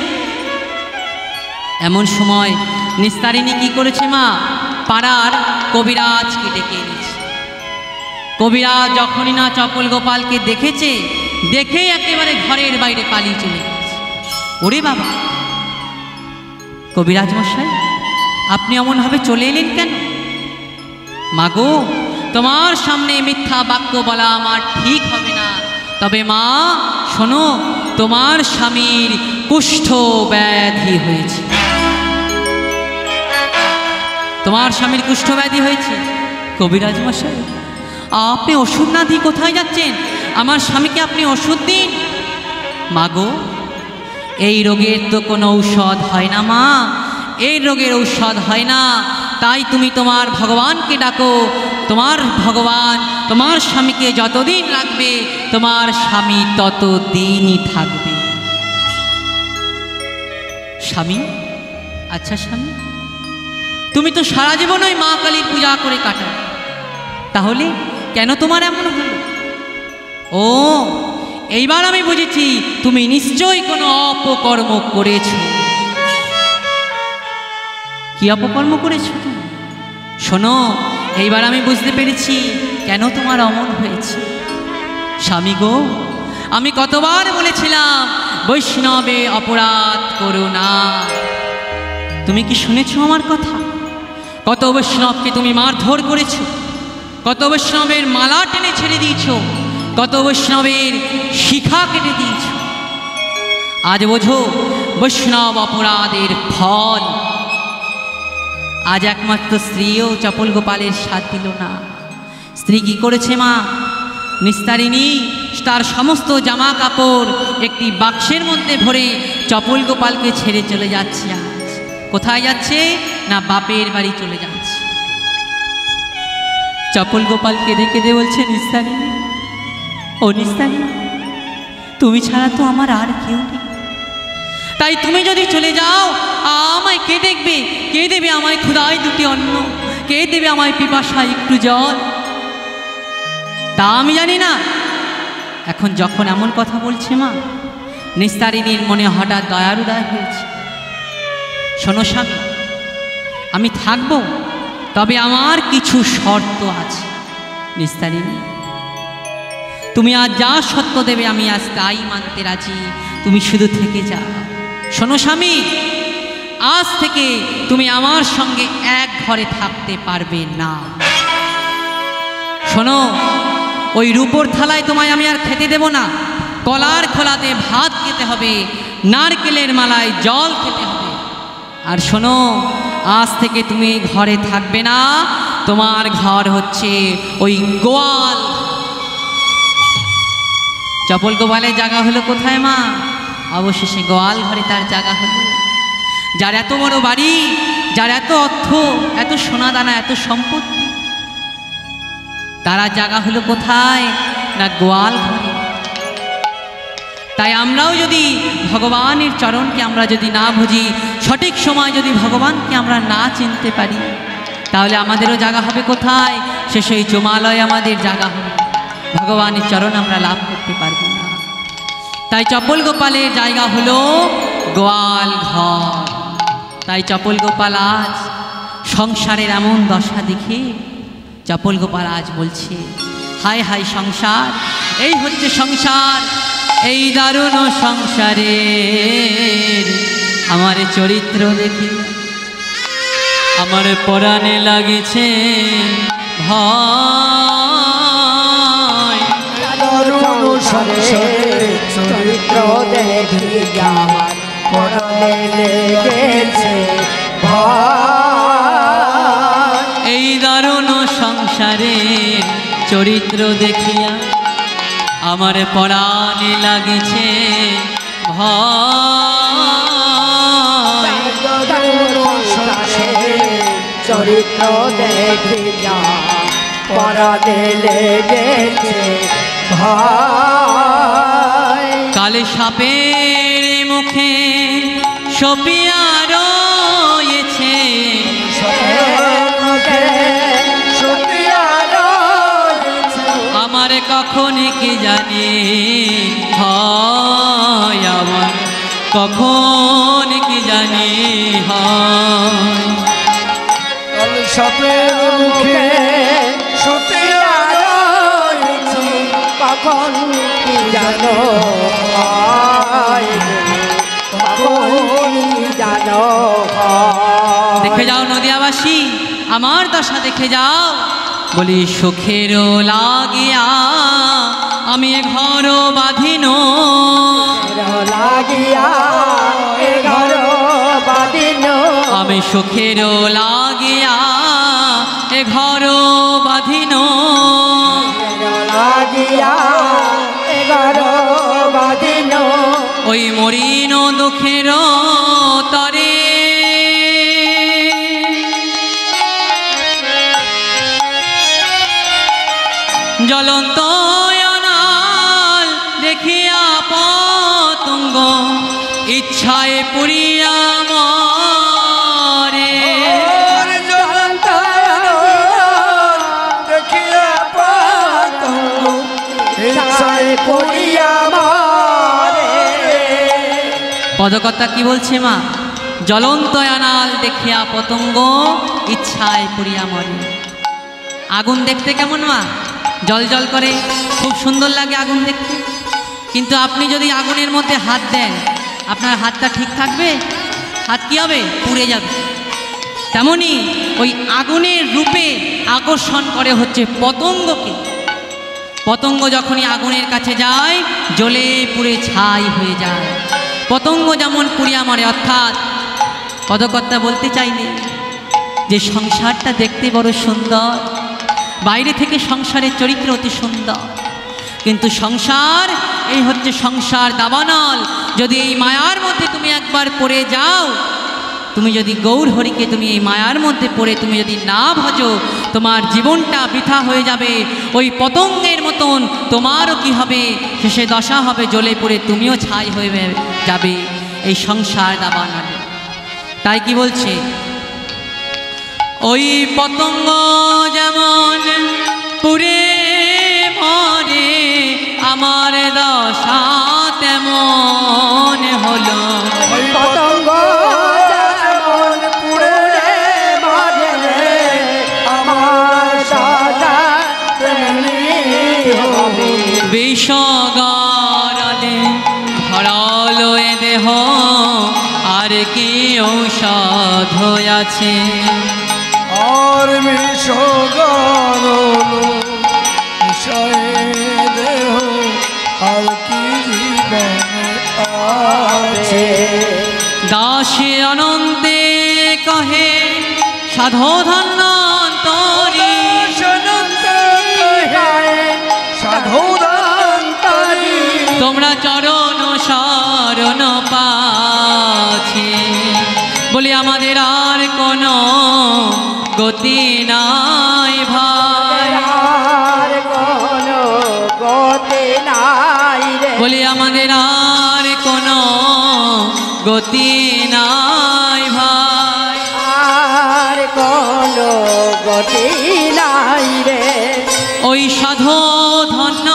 এমন সময় নিস্তারিণী কি করেছে মা? পাড়ার কবিরাজকে ডেকে এনেছে। কবিরাজ যখনই না চপল গোপালকে দেখেছে, দেখেই একেবারে ঘরের বাইরে পালিয়ে চলে গেছে। ওরে বাবা, কবিরাজ মশাই, আপনি এমনভাবে চলে এলেন কেন? মাগো, তোমার সামনে মিথ্যা বাক্য বলা আমার ঠিক হবে না। তবে মা শোনো, তোমার স্বামীর কুষ্ঠ ব্যাধি হয়েছে। তোমার স্বামীর কুষ্ঠ ব্যাধি হয়েছে? কবিরাজ মশাই, আপনি ওষুধ না দিয়ে কোথায় যাচ্ছেন? আমার স্বামীকে আপনি ওষুধ দিন। মাগো, এই রোগের তো কোনো ঔষধ হয় না মা, এই রোগের ঔষধ হয় না। তাই তুমি তোমার ভগবানকে ডাকো। তোমার ভগবান তোমার স্বামীকে যতদিন রাখবে, তোমার স্বামী ততদিনই থাকবে। স্বামী? আচ্ছা স্বামী, তুমি তো সারা জীবন ওই মা কালীর পূজা করে কাটাও, তাহলে কেন তোমার এমন হলো? ও, এইবার আমি বুঝেছি, তুমি নিশ্চয়ই কোনো অপকর্ম করেছো। কি অপকর্ম করেছো তুমি? শোনো, এইবার আমি বুঝতে পেরেছি কেন তোমার অমন হয়েছে। স্বামী গো, আমি কতবার বলেছিলাম বৈষ্ণবে অপরাধ করো না। তুমি কি শুনেছো আমার কথা? কত বৈষ্ণবকে তুমি মারধর করেছো, কত বৈষ্ণবের মালা টেনে ছেড়ে দিয়েছ, কত বৈষ্ণবের শিখা কেটে দিয়েছ। আজ বোঝো বৈষ্ণব অপরাধের ফল। আজ একমাত্র স্ত্রীও চপল গোপালের সাথ দিল না। স্ত্রী কি করেছে মা? নিস্তারিণী তার সমস্ত জামা কাপড় একটি বাক্সের মধ্যে ভরে চপল গোপালকে ছেড়ে চলে যাচ্ছে। আজ কোথায় যাচ্ছে? না বাপের বাড়ি চলে যাচ্ছে। চপল গোপালকে ডেকে দে বলছে, নিস্তারিণী, ও নিস্তারিণী, তুমি ছাড়া তো আমার আর কেউ নেই। তাই তুমি যদি চলে যাও, আমায় কে দেখবে? কে দেবে আমায় ক্ষুধায় দুটি অন্ন? কে দেবে আমায় পিপাসায় একটু জল? তা আমি জানি না। এখন যখন এমন কথা বলছে মা, নিস্তারিণীর মনে হঠাৎ দয়ার উদয় হয়েছে। শোনো স্বামী, আমি থাকবো, তবে আমার কিছু শর্ত আছে। নিস্তারিণী, তুমি আজ যা সত্য দেবে আমি আজ তাই মানতে রাজি। তুমি শুধু থেকে যাও। শোনো স্বামী, আজ থেকে তুমি আমার সঙ্গে এক ঘরে থাকতে পারবে না। শোনো, ওই রূপোর থালায় তোমায় আমি আর খেতে দেব না। কলার খোলাতে ভাত খেতে হবে, নারকেলের মালায় জল খেতে হবে। আর শোনো, আজ থেকে তুমি ঘরে থাকবে না, তোমার ঘর হচ্ছে ওই গোয়াল। চপল গোপালের জায়গা হলো কোথায় মা? অবশেষে গোয়াল ঘরে তার জায়গা হলো। যার এত বড় বাড়ি, যার এত অর্থ, এত সোনাদানা, এত সম্পত্তি, তারা জায়গা হলো কোথায়? না গোয়াল ঘরে। তাই আমরাও যদি ভগবানের চরণকে আমরা যদি না বুঝি, সঠিক সময় যদি ভগবানকে আমরা না চিনতে পারি, তাহলে আমাদেরও জায়গা হবে কোথায়? সে সেই জমালয় আমাদের জায়গা হবে। ভগবানের চরণ আমরা লাভ করতে পারবো না। তাই চপল গোপালের জায়গা হলো গোয়াল ঘর। তাই চপল গোপাল আজ সংসারের এমন দশা দেখে চপল গোপাল আজ বলছে, হায় হায় সংসার, এই হচ্ছে সংসার, এই দারুণ সংসারের আমার চরিত্র দেখি আমার পরাণে লাগেছে ভয়। দারুণ সংসারের চরিত্র দেখি আমার পরাণে লেগেছে ভয়। এই দারুণ সংসারের চরিত্র দেখিয়া আমার পরাণে লাগেছে ভয়। চরিত্র দেখিয়া পরাণে লেগেছে ভয়। কালে সাপের মুখে সপিয়া রয়েছে, আমার কখন কি জানি হয়, আমার কখন কি জানি হয়। সাপের মুখে সতিয়া রয়েছে, কখন কি জানো হয়, কখন কি জানো হয়। দেখে যাও নদিয়াবাসী, আমার দশা দেখে যাও। বলি সুখেরও লাগিয়া আমি ঘর বাঁধিন, লাগিয়া ঘর বাঁধিন, আমি সুখেরও লাগিয়া এ ঘর বাঁধিন, লাগিয়া ঘর বাঁধিন, ওই মরিন দুঃখের তরে জ্বলন্ত অনাল দেখিয়া পতঙ্গ ইচ্ছায় পুরিয়া মরে। দেখিয়া পতঙ্গ ইচ্ছায় পুরিয়া মরে। পদকর্তা কি বলছে মা? জ্বলন্ত অনাল দেখিয়া পতঙ্গ ইচ্ছায় পুরিয়া মরে। আগুন দেখতে কেমন মা? জল জল করে, খুব সুন্দর লাগে আগুন দেখতে। কিন্তু আপনি যদি আগুনের মধ্যে হাত দেন, আপনার হাতটা ঠিক থাকবে? হাত কী হবে? পুড়ে যাবে। তেমনি ওই আগুনের রূপে আকর্ষণ করে হচ্ছে পতঙ্গকে। পতঙ্গ যখনই আগুনের কাছে যায়, জ্বলে পুড়ে ছাই হয়ে যায়। পতঙ্গ যেমন পুড়িয়া মরে, অর্থাৎ পদকর্তা বলতে চাইলে যে সংসারটা দেখতে বড় সুন্দর, বাইরে থেকে সংসারের চরিত্র অতি সুন্দর, কিন্তু সংসার এই হচ্ছে সংসার দাবানল। যদি এই মায়ার মধ্যে তুমি একবার পড়ে যাও, তুমি যদি গৌর হরিকে তুমি এই মায়ার মধ্যে পড়ে তুমি যদি না ভজো, তোমার জীবনটা বৃথা হয়ে যাবে। ওই পতঙ্গের মতন তোমারও কি হবে? শেষে দশা হবে, জ্বলে পড়ে তুমিও ছাই হয়ে যাবে এই সংসার দাবানলে। তাই কি বলছে? ওই পতঙ্গ যেমন পুড়ে মরে, আমার দশা তেমন হলো। পতঙ্গ যেমন পুড়ে মরে, আমার দশা তেমনি হবে। বিষগারালে ভরালো এ দেহ, আর কি ঔষধ আছে? আর মিশগার দেহ, আর কি জীবন আছে? দাসে অনন্তে কহে সাধো ধন্বন্তরী, সাধুদান্তরী তোমরা চরণ শরণ পাছে। বলি আমাদের আর কোনো গতি নাই ভাই, আর কোনো গতি নাই রে, বলি আমাদের আর কোনো গতি নাই ভাই। আর কোনো গতি নাই রে। ওই সাধু ধন্য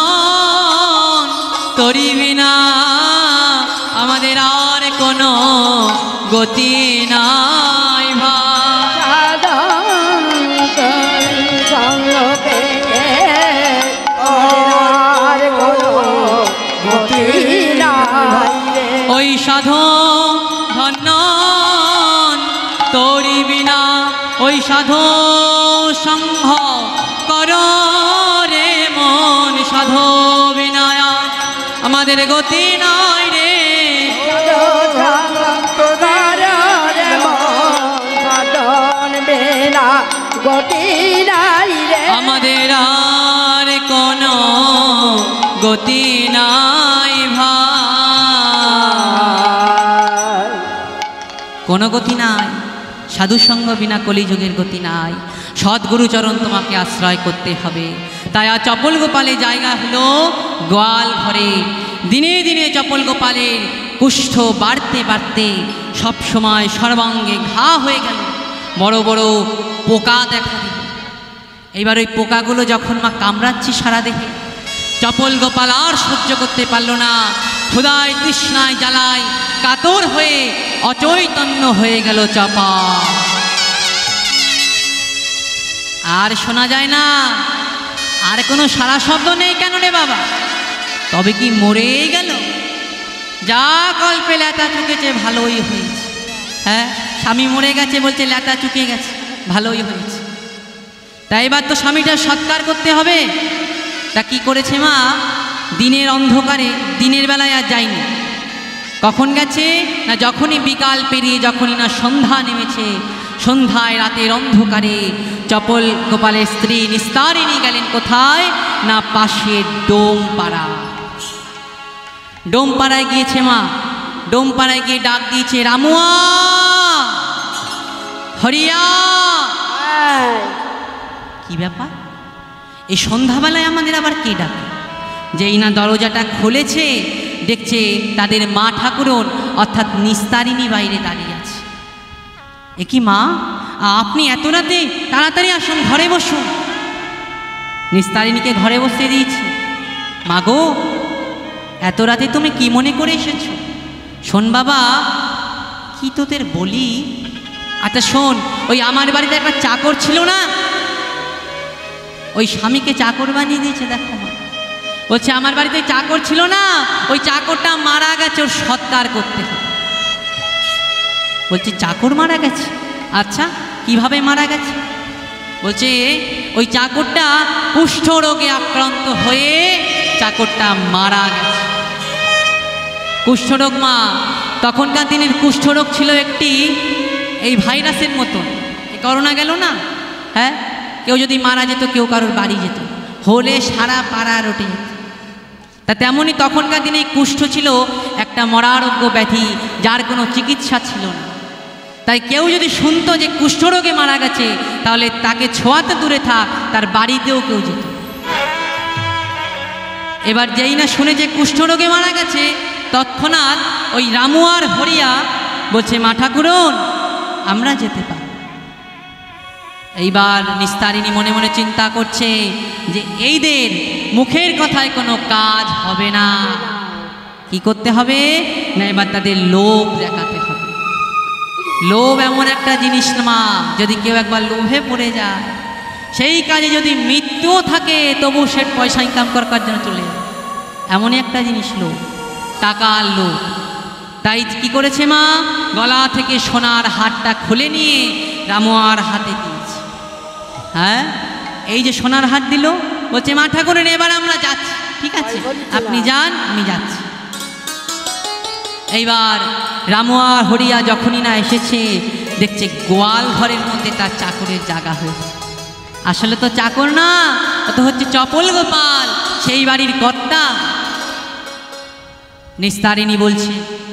তরি বিনা আমাদের আর কোনো গতি নাই ভাই। সঙ্গে আর কোনো গতি নাই রে। ওই সাধু ধন্য তরি বিনা, ওই সাধু সংঘ কর রে মন, সাধু বিনায়া আমাদের গতি নাই রে। গতি নাই রে, আমাদের আর কোনো গতি নাই ভাই, কোনো গতি নাই। সাধুসঙ্গ বিনা কলিযুগের গতি নাই, সদ্গুরুচরণ তোমাকে আশ্রয় করতে হবে। তাই আর চপল গোপালের জায়গা হলো গোয়াল ঘরে। দিনে দিনে চপল গোপালের কুষ্ঠ বাড়তে বাড়তে সবসময় সর্বাঙ্গে ঘা হয়ে গেল, বড় বড় পোকা দেখা দিল। এইবার ওই পোকাগুলো যখন মা কামড়াচ্ছি সারা দেহে, চপল গোপাল আর সহ্য করতে পারল না, ক্ষুধায় তৃষ্ণায় জ্বালায় কাতর হয়ে অচৈতন্য হয়ে গেল চাপা। আর শোনা যায় না, আর কোনো সারা শব্দ নেই কেন রে বাবা? তবে কি মরেই গেল? যা কল্পে ল্যাটা চুকেছে ভালোই হয়েছে। হ্যাঁ, স্বামী মরে গেছে বলছে ল্যাটা চুকে গেছে, ভালোই হয়েছে। তাই এবার তো স্বামীটার সৎকার করতে হবে। তা কি করেছে মা? দিনের অন্ধকারে, দিনের বেলায় আর যায়নি। কখন গেছে না, যখনই বিকাল পেরিয়ে যখনই না সন্ধ্যা নেমেছে, সন্ধ্যায় রাতের অন্ধকারে চপল গোপালের স্ত্রী নিস্তারিণী গেলেন কোথায় না, পাশের ডোমপাড়া। ডোমপাড়ায় গিয়েছে মা, ডোমপাড়ায় গিয়ে ডাক দিয়েছে, রামুয়া, হরিয়া। কি ব্যাপার? এই সন্ধ্যাবেলায় আমাদের আবার কে ডাকে? যেই না দরজাটা খুলেছে, দেখছে তাদের মা ঠাকুরন অর্থাৎ নিস্তারিণী বাইরে দাঁড়িয়ে আছে। এ কি মা, আপনি এত রাতে? তাড়াতাড়ি আসুন, ঘরে বসুন। নিস্তারিণীকে ঘরে বসতে দিয়েছে। মা গো, এত রাতে তুমি কি মনে করে এসেছো? শোন বাবা, কি তোদের বলি। আচ্ছা শোন, ওই আমার বাড়িতে একটা চাকর ছিল না, ওই স্বামীকে চাকর বানিয়ে দিয়েছে। দেখো মা, বলছে আমার বাড়িতে চাকর ছিল না, ওই চাকরটা মারা গেছে, ওর সৎকার করতে হবে। বলছে চাকর মারা গেছে? আচ্ছা, কিভাবে মারা গেছে? বলছে ওই চাকরটা কুষ্ঠ রোগে আক্রান্ত হয়ে চাকরটা মারা গেছে। কুষ্ঠরোগ মা, তখনকার দিনের কুষ্ঠরোগ ছিল একটি এই ভাইরাসের মতন। করোনা গেল না, হ্যাঁ, কেউ যদি মারা যেত, কেউ কারোর বাড়ি যেত, হলে সারা পাড়া রটে যেত। তা তেমনই তখনকার দিনে কুষ্ঠ ছিল একটা মরারোগ্য ব্যাধি, যার কোনো চিকিৎসা ছিল না। তাই কেউ যদি শুনতো যে কুষ্ঠরোগে মারা গেছে, তাহলে তাকে ছোঁয়াতে দূরে থাক, তার বাড়িতেও কেউ যেত। এবার যেই না শুনে যে কুষ্ঠরোগে মারা গেছে, তৎক্ষণাৎ ওই রামু আর হরিয়া বলছে, মা ঠাকুরন, আমরা যেতে পারি। এইবার নিস্তারিণী মনে মনে চিন্তা করছে যে এইদের মুখের কথায় কোনো কাজ হবে না। কি করতে হবে না, এবার তাদের লোভ দেখাতে হবে। লোভ এমন একটা জিনিস মা, যদি কেউ একবার লোভে পড়ে যায়, সেই কাজে যদি মৃত্যুও থাকে, তবু সে পয়সা ইনকাম করার জন্য চলে যায়। এমনই একটা জিনিস লোভ, টাকার লোভ। তাই কি করেছে মা, গলা থেকে সোনার হারটা খুলে নিয়ে রামুয়ার হাতে দিয়েছে। হ্যাঁ, এই যে সোনার হার দিল, বলছে মা ঠাকুরের এবার আমরা যাচ্ছি। ঠিক আছে, আপনি যান, আমি যাচ্ছি। এইবার রামুয়ার হরিয়া যখনই না এসেছে, দেখছে গোয়াল ঘরের মধ্যে তার চাকরের জায়গা হয়েছে। আসলে তো চাকর না, ও তো হচ্ছে চপল গোপাল, সেই বাড়ির কর্তা। নিস্তারিণী বলছে,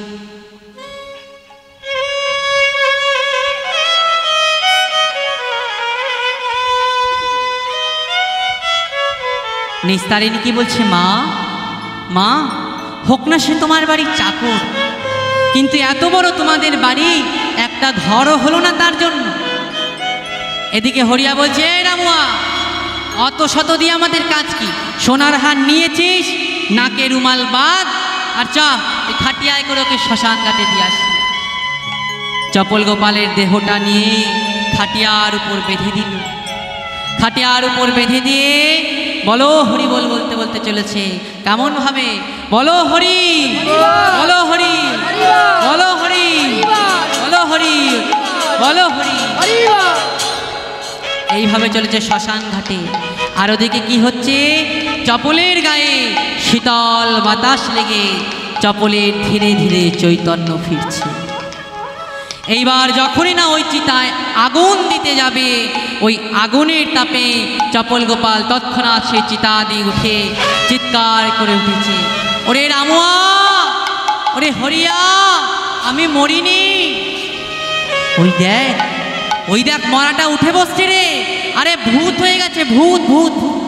নিস্তারিণী কি বলছে, মা, মা, হোক না সে তোমার বাড়ির চাকর, কিন্তু এত বড় তোমাদের বাড়ি, একটা ঘরও হলো না তার জন্য। এদিকে হরিয়া বলছে, রামুয়া, অত শত দিয়ে আমাদের কাজ কি? সোনার হার নিয়েছিস, নাকে রুমাল বাদ, আর চা খাটিয়ায় করে ওকে শ্মশান ঘাটে দিয়ে আসি। চপল গোপালের দেহটা নিয়ে খাটিয়ার উপর বেঁধে দিল। খাটিয়ার উপর বেঁধে দিয়ে বলো হরি বল বলতে বলতে চলেছে। কেমন ভাবে? বলো হরি, বলো হরি, বলো হরি, বলো হরি, বলো হরি। এইভাবে চলেছে শ্মশান ঘাটে। আর ওদিকে কি হচ্ছে, চপলের গায়ে শীতল বাতাস লেগে চপলের ধীরে ধীরে চৈতন্য ফিরছে। এইবার যখনই না ওই চিতায় আগুন দিতে যাবে, ওই আগুনের তাপে চপল গোপাল তৎক্ষণাৎ সেই চিতা দিয়ে উঠে চিৎকার করে উঠেছে, ওরে রামুয়া, ওরে হরিয়া, আমি মরিনি। ওই দেখ ওই দেখ মরাটা উঠে বসছে রে, আরে ভূত হয়ে গেছে, ভূত ভূত ভূত।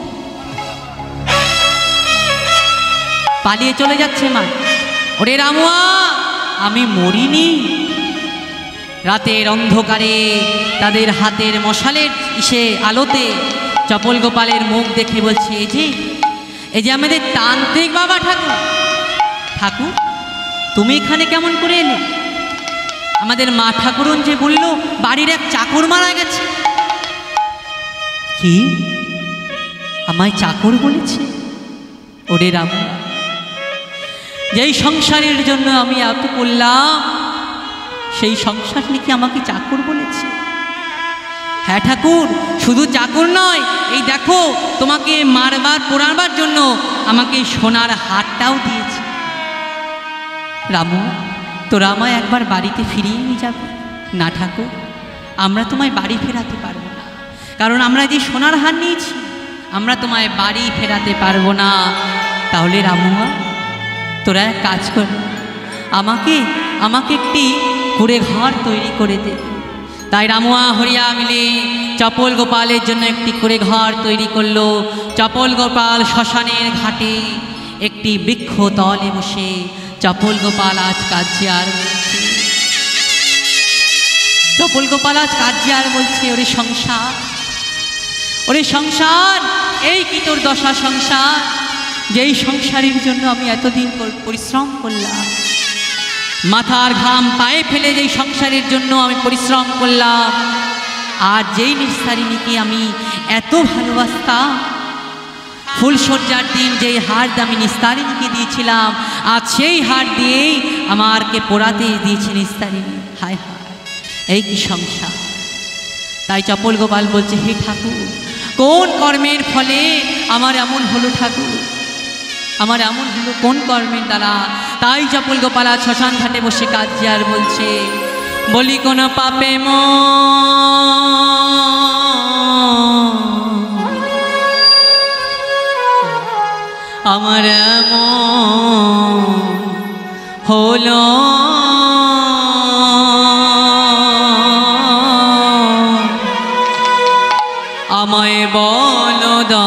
পালিয়ে চলে যাচ্ছে মা। ওরে রামুয়া, আমি মরিনি। রাতের অন্ধকারে তাদের হাতের মশালের আলোতে চপল গোপালের মুখ দেখে বলছে, এই যে আমাদের তান্ত্রিক বাবা ঠাকুর। ঠাকুর তুমি এখানে কেমন করে এলে? আমাদের মা ঠাকুরন যে বলল বাড়ির এক চাকর মারা গেছে। কি আমায় চাকর বলেছে? ওরে রামু, যেই সংসারের জন্য আমি এত করলাম সেই সংসার নাকি আমাকে চাকর বলেছে? হ্যাঁ ঠাকুর, শুধু চাকর নয়, এই দেখো তোমাকে মারবার পোড়াবার জন্য আমাকে সোনার হারটাও দিয়েছে। রামু, তোরা আমায় একবার বাড়িতে ফিরিয়ে নিয়ে যাবে? না ঠাকুর, আমরা তোমায় বাড়ি ফেরাতে পারবো না, কারণ আমরা যে সোনার হার নিয়েছি আমরা তোমায় বাড়ি ফেরাতে পারবো না। তাহলে রামুয়া, তোরা এক কাজ কর, আমাকে একটি কুড়ে ঘর তৈরি করে দে। তাই রামুয়া হরিয়া মিলে চপল গোপালের জন্য একটি কুড়ে ঘর তৈরি করলো। চপল গোপাল শ্মশানের ঘাটে একটি বৃক্ষ তলে বসে চপল গোপাল আজ কাজে আর বলছে, চপল গোপাল আজ কাজে আর বলছে, ওরে সংসার, ওরে সংসার, এই কি তোর দশা সংসার? যেই সংসারের জন্য আমি এতদিন পরিশ্রম করলাম, মাথার ঘাম পায়ে ফেলে যেই সংসারের জন্য আমি পরিশ্রম করলাম, আর যেই নিস্তারিণীকে আমি এত ভালোবাসতাম, ফুলসজ্জার দিন যেই হার আমি নিস্তারিণীকে দিয়েছিলাম, আজ সেই হার দিয়েই আমারকে পোড়াতে দিয়েছে নিস্তারিণী। হায় হায়, এই কি সংসার! তাই চপল গোপাল বলছে, হে ঠাকুর, কোন কর্মের ফলে আমার এমন হলো ঠাকুর? আমার এমন হলো কোন কর্মের দ্বারা? তাই চপল গোপাল শ্মশান ঘাটে বসে কাঁদছে আর বলছে, বলি কোন পাপে আমার এমন হলো, আমায় বল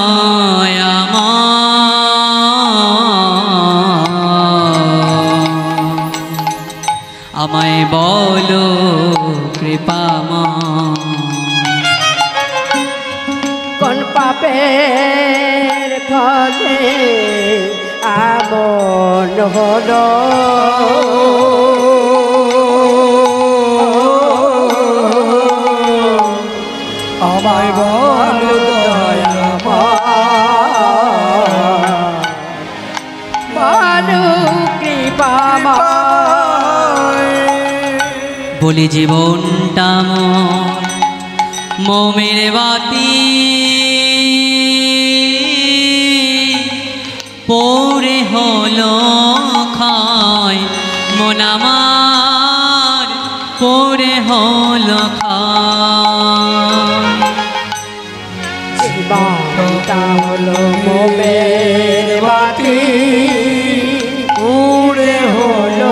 দয়াময়, আমায় বলো কৃপাময়। কোন পাপের ফলে এমন হলো, আমায় বলো দয়াময়, কৃপাময়। বলি জীবনটা মোমের বাতি পড়ে হলো ক্ষয়, মন আমার পড়ে হলো ক্ষয়। জীবনটা হলো মোমের বাতি পুড়ে হলো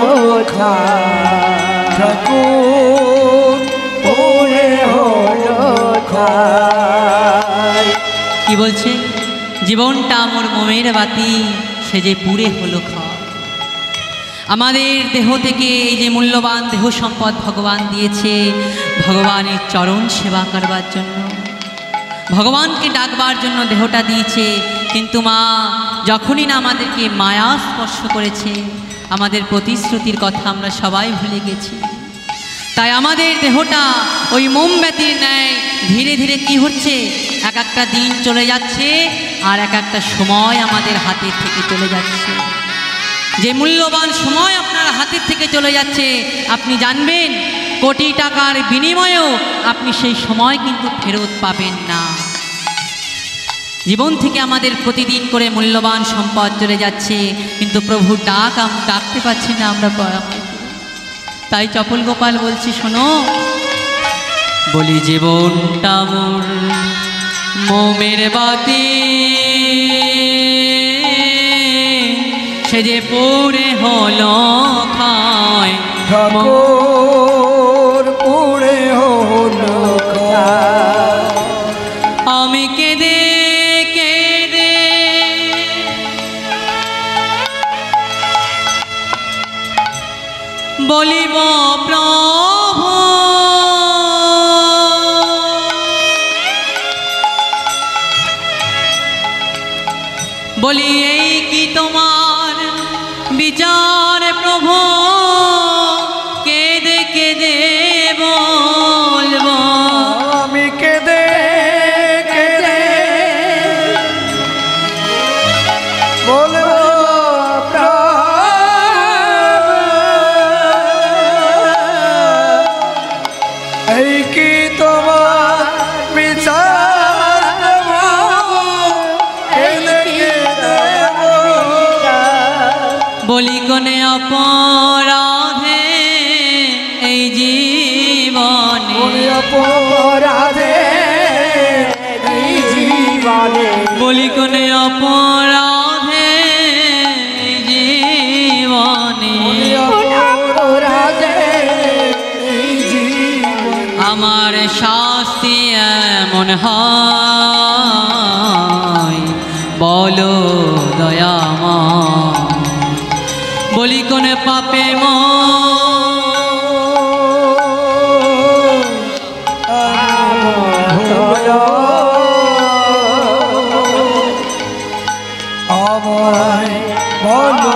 ঠাকুর, পুড়ে হলো ছাই। কি বলছে? জীবনটা আমার মোমের বাতি, সে যে পুড়ে হলো ক্ষয়। আমাদের দেহ থেকে এই যে মূল্যবান দেহ সম্পদ ভগবান দিয়েছে ভগবানের চরণ সেবা করবার জন্য, ভগবানকে ডাকবার জন্য দেহটা দিয়েছে। কিন্তু মা যখনই না আমাদেরকে মায়া স্পর্শ করেছে, আমাদের প্রতিশ্রুতির কথা আমরা সবাই ভুলে গেছি। তাই আমাদের দেহটা ওই মোমবাতির ন্যায় ধীরে ধীরে কি হচ্ছে, এক একটা দিন চলে যাচ্ছে আর এক একটা সময় আমাদের হাতের থেকে চলে যাচ্ছে। যে মূল্যবান সময় আপনার হাতের থেকে চলে যাচ্ছে, আপনি জানবেন কোটি টাকার বিনিময়েও আপনি সেই সময় কিন্তু ফেরত পাবেন না। জীবন থেকে আমাদের প্রতিদিন করে মূল্যবান সম্পদ চলে যাচ্ছে, কিন্তু প্রভুর ডাক আমরা ডাকতে পারছি না আমরা। তাই চপল গোপাল বলছি, শোনো, বলি জীবনটা মোর মোমের বাতি, সে যে পড়ে হলো ক্ষয়, ঠাকুর পুড়ে হলো বলি এই কি তোমার বিচার প্রভু, কেঁদে কেঁদে বলবো। আমি কেঁদে কেঁদে বলবো এই কি তোমার বিচার বলি কোনে অপরাধে এই জীবনে, অপরাধে এই জীবনে, বলি কোনে অপরাধে এই জীবনে, অপরাধে এই জীবনে আমার শাস্তি এমন হয় বলো দয়াময়। বলি কোনে পাপে আমায় বলো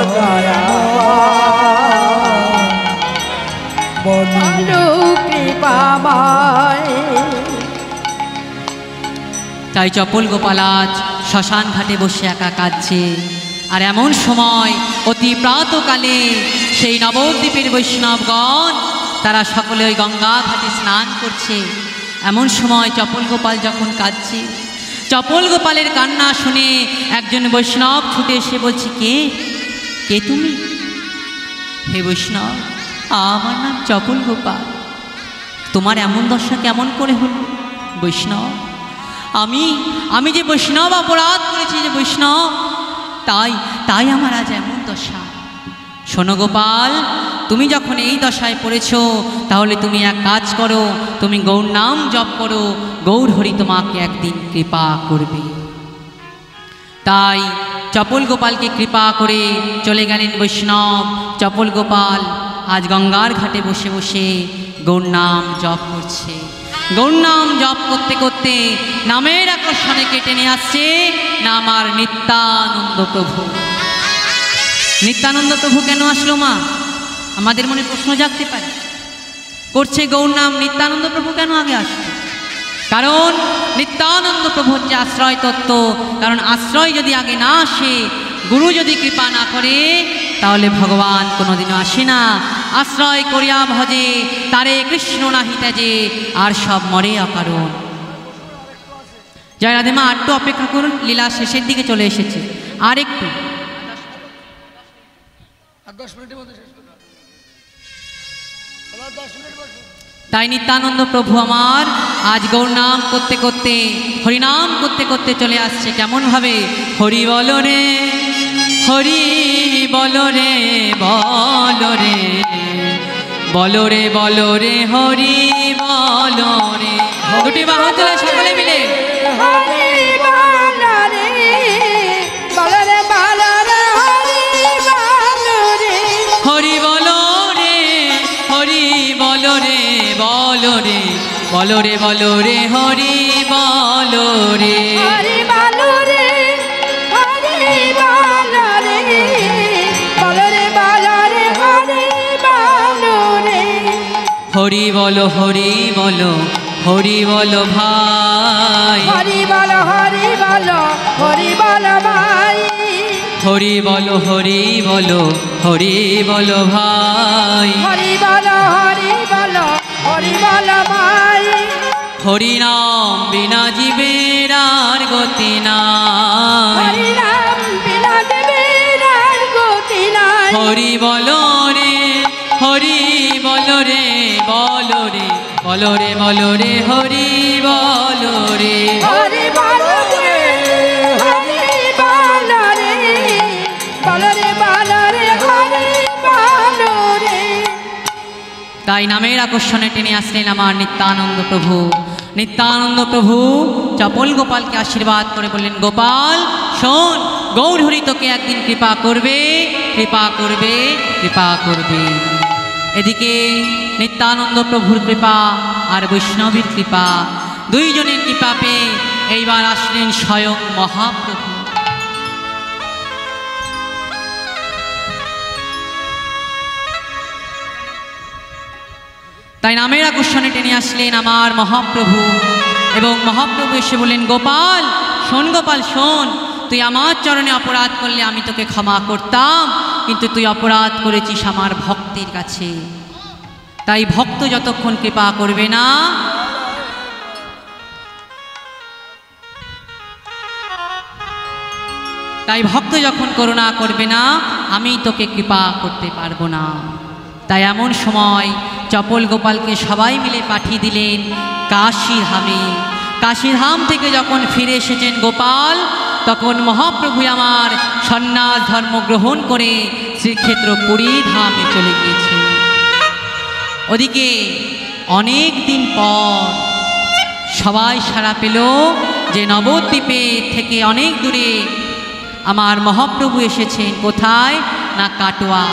বলো কৃপাময়। তাই চপল গোপাল আজ শ্মশান ঘাটে বসে একা কাঁদছে। আর এমন সময় অতি প্রাতকালে সেই নবদ্বীপের বৈষ্ণবগণ তারা সকলে ওই গঙ্গা ঘাটে স্নান করছে। এমন সময় চপল গোপাল যখন কাঁদছে, চপল গোপালের কান্না শুনে একজন বৈষ্ণব ছুটে এসে বলছে, কে কে তুমি? হে বৈষ্ণব, আমার নাম চপল গোপাল। তোমার এমন দশা কেমন করে হলো? বৈষ্ণব, আমি যে বৈষ্ণব অপরাধ করেছি যে বৈষ্ণব, তাই আমার আজ এমন দশা। শোনো গোপাল, তুমি যখন এই দশায় পড়েছ তাহলে তুমি এক কাজ করো, তুমি গৌর নাম জপ করো, গৌর হরি তোমাকে একদিন কৃপা করবে। তাই চপল গোপালকে কৃপা করে চলে গেলেন বৈষ্ণব। চপল গোপাল আজ গঙ্গার ঘাটে বসে বসে গৌর নাম জপ করছে। গৌর নাম জপ করতে করতে নামের আকর্ষণে কেটে নিয়ে আসছে নাম আর নিত্যানন্দ প্রভু। নিত্যানন্দ প্রভু কেন আসলো মা? আমাদের মনে প্রশ্ন জাগতে পারে। করছে গৌর নাম, নিত্যানন্দ প্রভু কেন আগে আসলো? কারণ নিত্যানন্দ প্রভু হচ্ছে আশ্রয় তত্ত্ব। কারণ আশ্রয় যদি আগে না আসে, গুরু যদি কৃপা না করে, তাহলে ভগবান কোনোদিনও আসে না। আশ্রয় করিয়া ভজে তারে কৃষ্ণ নাহি ত্যাজে, আর সব মরে অকারণ। জয় রাধে মা, একটু অপেক্ষা করুন, লীলা শেষের দিকে চলে এসেছে, আর একটু। তাই নিত্যানন্দ প্রভু আমার আজ গৌর নাম করতে করতে, হরিনাম করতে করতে চলে আসছে। কেমন ভাবে? হরি বল রে, হরি বল রে, বল রে, বল রে, বল রে, হরি বল রে। দুটি বাহু তুলে সকলে মিলে হরি বল রে, বল রে, বল রে, হরি বল রে, হরি বল রে, হরি বল রে, বল রে, বল রে, বল রে, হরি বল রে। হরি বল রে, হরি বল রে, বল রে, বল রে, হরি বল রে। হরি বল, হরি বল, হরি বল ভাই, হরি বল, হরি বল, হরি বল ভাই। হরি বল, হরি বল, হরি বল ভাই। হরি বল, হরি বল, হরি বল ভাই। হরি নাম বিনা জীবের আর গতি নাই, হরি নাম বিনা দেবের আর গতি নাই। হরি বল রে, হরি বল রে, বল রে, বল রে, বল রে, হরি বল রে। হরি বল রে, হরি বল রে, বল রে, বল রে, হরি বল রে। তাই নামের আকর্ষণে টেনে আসলেন আমার নিত্যানন্দ প্রভু। নিত্যানন্দ প্রভু চপল গোপালকে আশীর্বাদ করে বললেন, গোপাল শোন, গৌর হরি তোকে একদিন কৃপা করবে, কৃপা করবে, কৃপা করবে। এদিকে নিত্যানন্দ প্রভুর কৃপা আর বৈষ্ণবীর কৃপা, দুইজনের কৃপা পেয়ে এইবার আসলেন স্বয়ং মহাপ্রভু। তাই নামের আকর্ষণে টেনে আসলেন আমার মহাপ্রভু, এবং মহাপ্রভু এসে বললেন, গোপাল শোন, গোপাল শোন, তুই আমার চরণে অপরাধ করলে আমি তোকে ক্ষমা করতাম, কিন্তু তুই অপরাধ করেছিস আমার ভক্তের কাছে। তাই ভক্ত যতক্ষণ কৃপা করবে না, তাই ভক্ত যখন করুণা করবে না, আমি তোকে কৃপা করতে পারবো না। তাই এমন সময় চপল গোপালকে সবাই মিলে পাঠিয়ে দিলেন কাশীধামে। কাশীধাম থেকে যখন ফিরে এসেছেন গোপাল, তখন মহাপ্রভু আমার সন্ন্যাস ধর্ম গ্রহণ করে শ্রীক্ষেত্র পুরী ধামে চলে গিয়েছে। ওদিকে অনেক দিন পর সবাই সাড়া পেল যে নবদ্বীপে থেকে অনেক দূরে আমার মহাপ্রভু এসেছেন। কোথায় না কাটোয়া।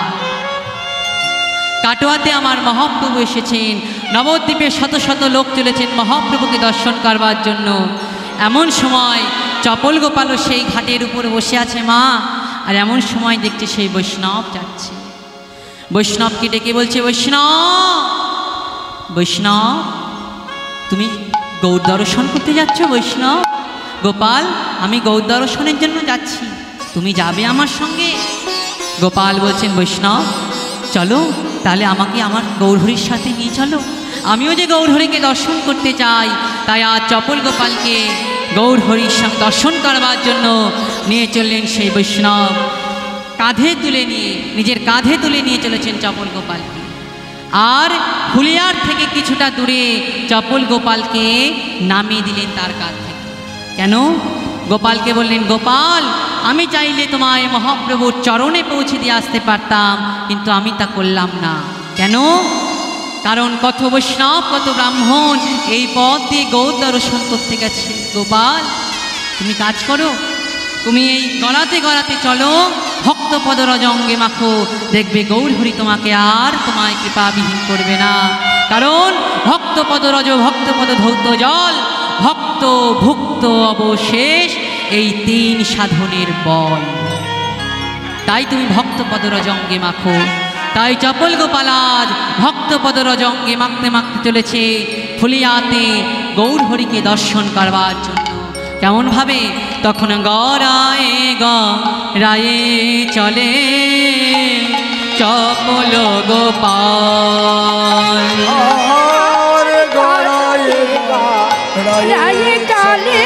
কাটোয়াতে আমার মহাপ্রভু এসেছেন। নবদ্বীপে শত শত লোক চলেছেন মহাপ্রভুকে দর্শন করবার জন্য। এমন সময় চপল গোপালও সেই ঘাটের উপর বসে আছে মা, আর এমন সময় দেখছে সেই বৈষ্ণব যাচ্ছে। বৈষ্ণবকে ডেকে বলছে, বৈষ্ণব বৈষ্ণব তুমি গৌর দর্শন করতে যাচ্ছ? বৈষ্ণব, গোপাল আমি গৌর দর্শনের জন্য যাচ্ছি, তুমি যাবে আমার সঙ্গে? গোপাল বলছেন, বৈষ্ণব চলো তাহলে আমাকে আমার গৌরহরির সাথে নিয়ে চলো, আমিও যে গৌরহরিকে দর্শন করতে চাই। তাই আজ চপল গোপালকে গৌরহরির সঙ্গে দর্শন করবার জন্য নিয়ে চললেন সেই বৈষ্ণব। কাঁধে তুলে নিয়ে, নিজের কাঁধে তুলে নিয়ে চলেছেন চপল গোপালকে। আর হুলিয়ার থেকে কিছুটা দূরে চপল গোপালকে নামিয়ে দিলেন তার কাঁধ থেকে। কেন? গোপালকে বললেন, গোপাল আমি চাইলে তোমায় মহাপ্রভুর চরণে পৌঁছে দিয়ে আসতে পারতাম, কিন্তু আমি তা করলাম না। কেন? কারণ কত বৈষ্ণব কত ব্রাহ্মণ এই পথ দিয়ে গৌর দর্শন করতে গেছে। গোপাল তুমি কাজ করো, তুমি এই গড়াতে গড়াতে চলো, ভক্তপদ রজঙ্গে মাখো, দেখবে গৌরহরি তোমাকে আর তোমায় কৃপাবিহীন করবে না। কারণ ভক্তপদ রজ, ভক্তপদ ধৌত জল, ভক্ত ভুক্ত অবশেষ, এই তিন সাধনের বল। তাই তুমি ভক্তপদ রজঙ্গে মাখো। তাই চপল গোপাল আজ ভক্তপদ রজঙ্গে মাখতে মাখতে চলেছে ফুলিয়াতে গৌরহরিকে দর্শন করবার জন্য। কেমন ভাবে? তখন গড়ায়ে গড়ায়ে চলে চপল গোপাল। রায়ে চলে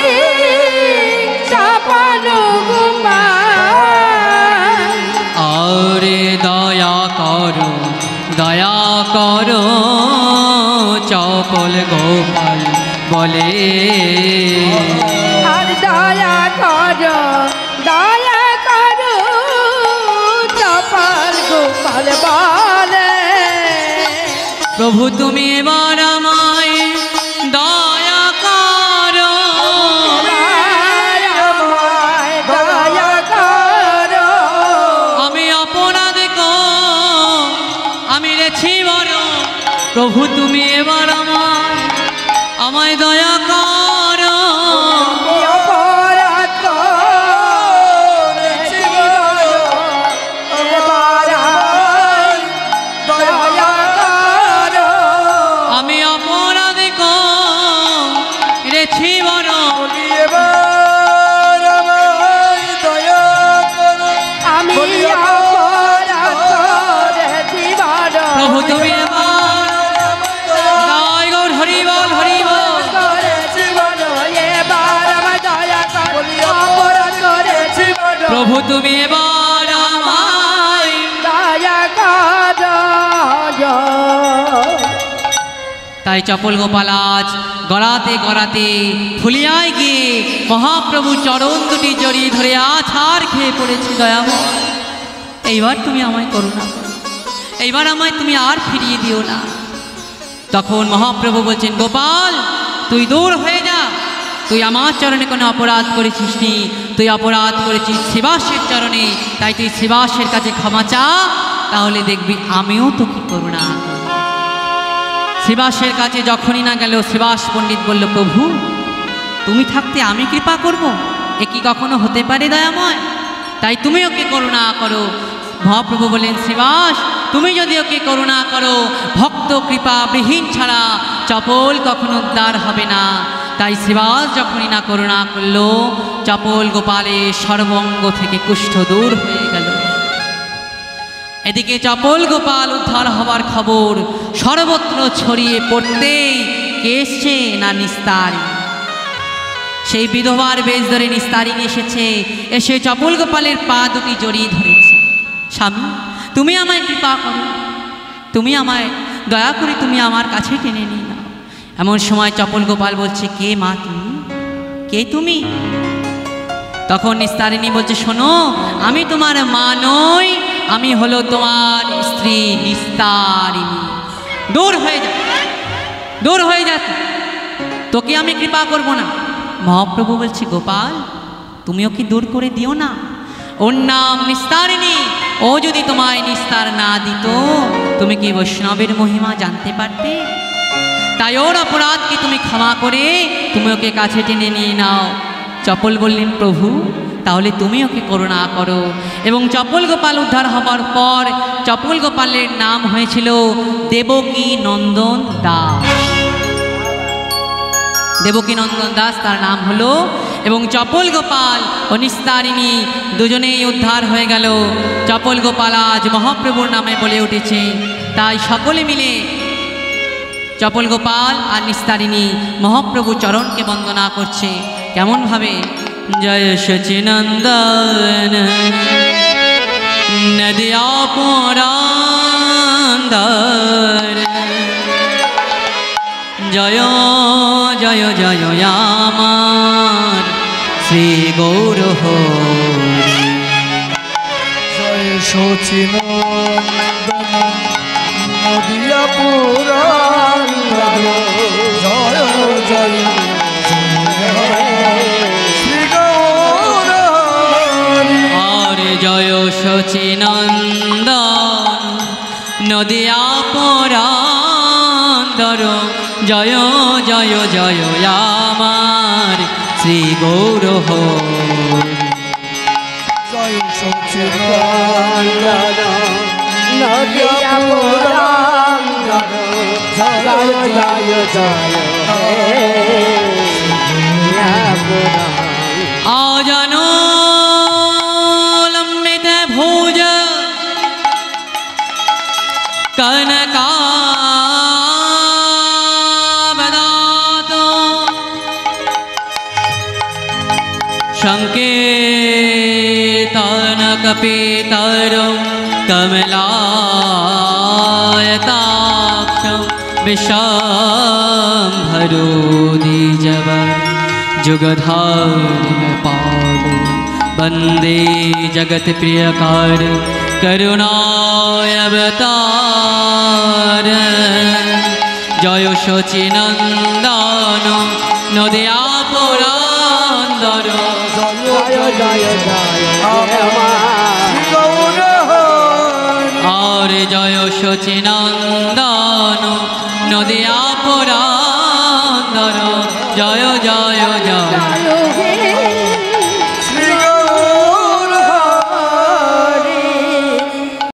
চপল গোপাল। আরে দয়া করো দয়া করো চপল গোপাল বলে। আর দয়া করো চপল গোপাল বলে। প্রভু তুমি এবার আমায় দয়া করো, দয়া করো। আমি অপরাধ আমি রেছি বড়, প্রভু তুমি এবার আমায় দয়া করো। অপরাধ করেছি এবার দয়া করো। আমি অপরাধ রেছি বড়, আমি অপরাধ করেছি বড়। প্রভু তুমি এবার জয় গৌর হরি বল হরি বল। করেছি বড়, এবার আমার দয়া করো। অপরাধ করেছি বড়, প্রভু তুমি এবার আমায় দয়া করো। তাই চপল গোপাল আজ গড়াতে গড়াতে ফুলিয়ায় গিয়ে মহাপ্রভু চরণ দুটি জড়িয়ে ধরে আছাড় খেয়ে পড়েছি। দয়াময় এইবার তুমি আমায় করুণা করো, এইবার আমায় তুমি আর ফিরিয়ে দিও না। তখন মহাপ্রভু বলছেন, গোপাল তুই দূর হয়ে যা, তুই আমার চরণে কোনো অপরাধ করেছিস নি, তুই অপরাধ করেছিস শিবাসের চরণে। তাই তুই শিবাসের কাছে ক্ষমা চা, তাহলে দেখবি আমিও তোকে করুণা করব। শিবাসের কাছে যখনই না গেল, শিবাস পণ্ডিত বলল, প্রভু তুমি থাকতে আমি কৃপা করব? এ কি কখনো হতে পারে দয়াময়? তাই তুমি ওকে করুণা করো। মহাপ্রভু বলেন, শিবাস তুমি যদি ওকে করুণা করো, ভক্ত কৃপা বিহীন ছাড়া চপল কখনো উদ্ধার হবে না। তাই শ্রীবাস যখনই না করুণা করলো, চপল গোপালের সর্বঙ্গ থেকে কুষ্ঠ দূর হয়ে গেল। এদিকে চপল গোপাল উদ্ধার হবার খবর সর্বত্র ছড়িয়ে পড়তেই কে এসছে না নিস্তারিণী। সেই বিধবার বেশ ধরে নিস্তারিণী এসেছে, এসে চপল গোপালের পা দুটি জড়িয়ে ধরেছে। স্বামী, তুমি আমায় কৃপা করো, তুমি আমায় দয়া করে তুমি আমার কাছে টেনে নিয়ে নাও। এমন সময় চপল গোপাল বলছে, কে মা তুমি, কে তুমি? তখন নিস্তারিণী বলছে, শোনো, আমি তোমার মা নই, আমি হলো তোমার স্ত্রী নিস্তারিণী। দূর হয়ে যা, দূর হয়ে যা, তোকে আমি কৃপা করব না। মহাপ্রভু বলছে, গোপাল তুমি ওকে দূর করে দিও না, ওর নাম নিস্তারিণী। ও যদি তোমায় নিস্তার না দিত, তুমি কি বৈষ্ণবের মহিমা জানতে পারতে? তাই ওর অপরাধকে তুমি ক্ষমা করে তুমি ওকে কাছে টেনে নিয়ে নাও। চপল বললেন, প্রভু তাহলে তুমি ওকে করুণা করো। এবং চপল গোপাল উদ্ধার হবার পর চপল গোপালের নাম হয়েছিল দেবকী নন্দন দাস। দেবকী নন্দন দাস তার নাম হলো। এবং চপল গোপাল ও নিস্তারিণী দুজনেই উদ্ধার হয়ে গেল। চপল গোপাল আজ মহাপ্রভুর নামে বলে উঠেছে। তাই সকলে মিলে চপল গোপাল আর নিস্তারিণী মহাপ্রভু চরণকে বন্দনা করছে। কেমন ভাবে? জয় সচিনন্দন নদিয়া পুরান্দর, জয় জয় জয় আমার শ্রী গৌর হরি। জয় সচিনন্দন নদিয়া পুরান্দর, জয় জয় শ্রী গৌর হরি। আর জয় সচিনন্দন নদিয়া পুরান্দর, জয় জয় জয় আমার শ্রী গৌর হরি। জয় সচিনন্দন নদিয়া পুরান্দর, জয় জয় জয় আজানো লম্বিত ভুজ কনকাবদাত, সংকেতন কপিতরম কমলায়তাক্ষম विश्वाम्भरो द्विजवर जुगधारिण पादो, वन्दे जगत्प्रियकार करुणावतार। जय सचिनन्दन नदिया पुरान्दर, জয় জয় জয় গৌর হরি। और जय सचिनन्दन नदिया पुरान्दर, जय जय जय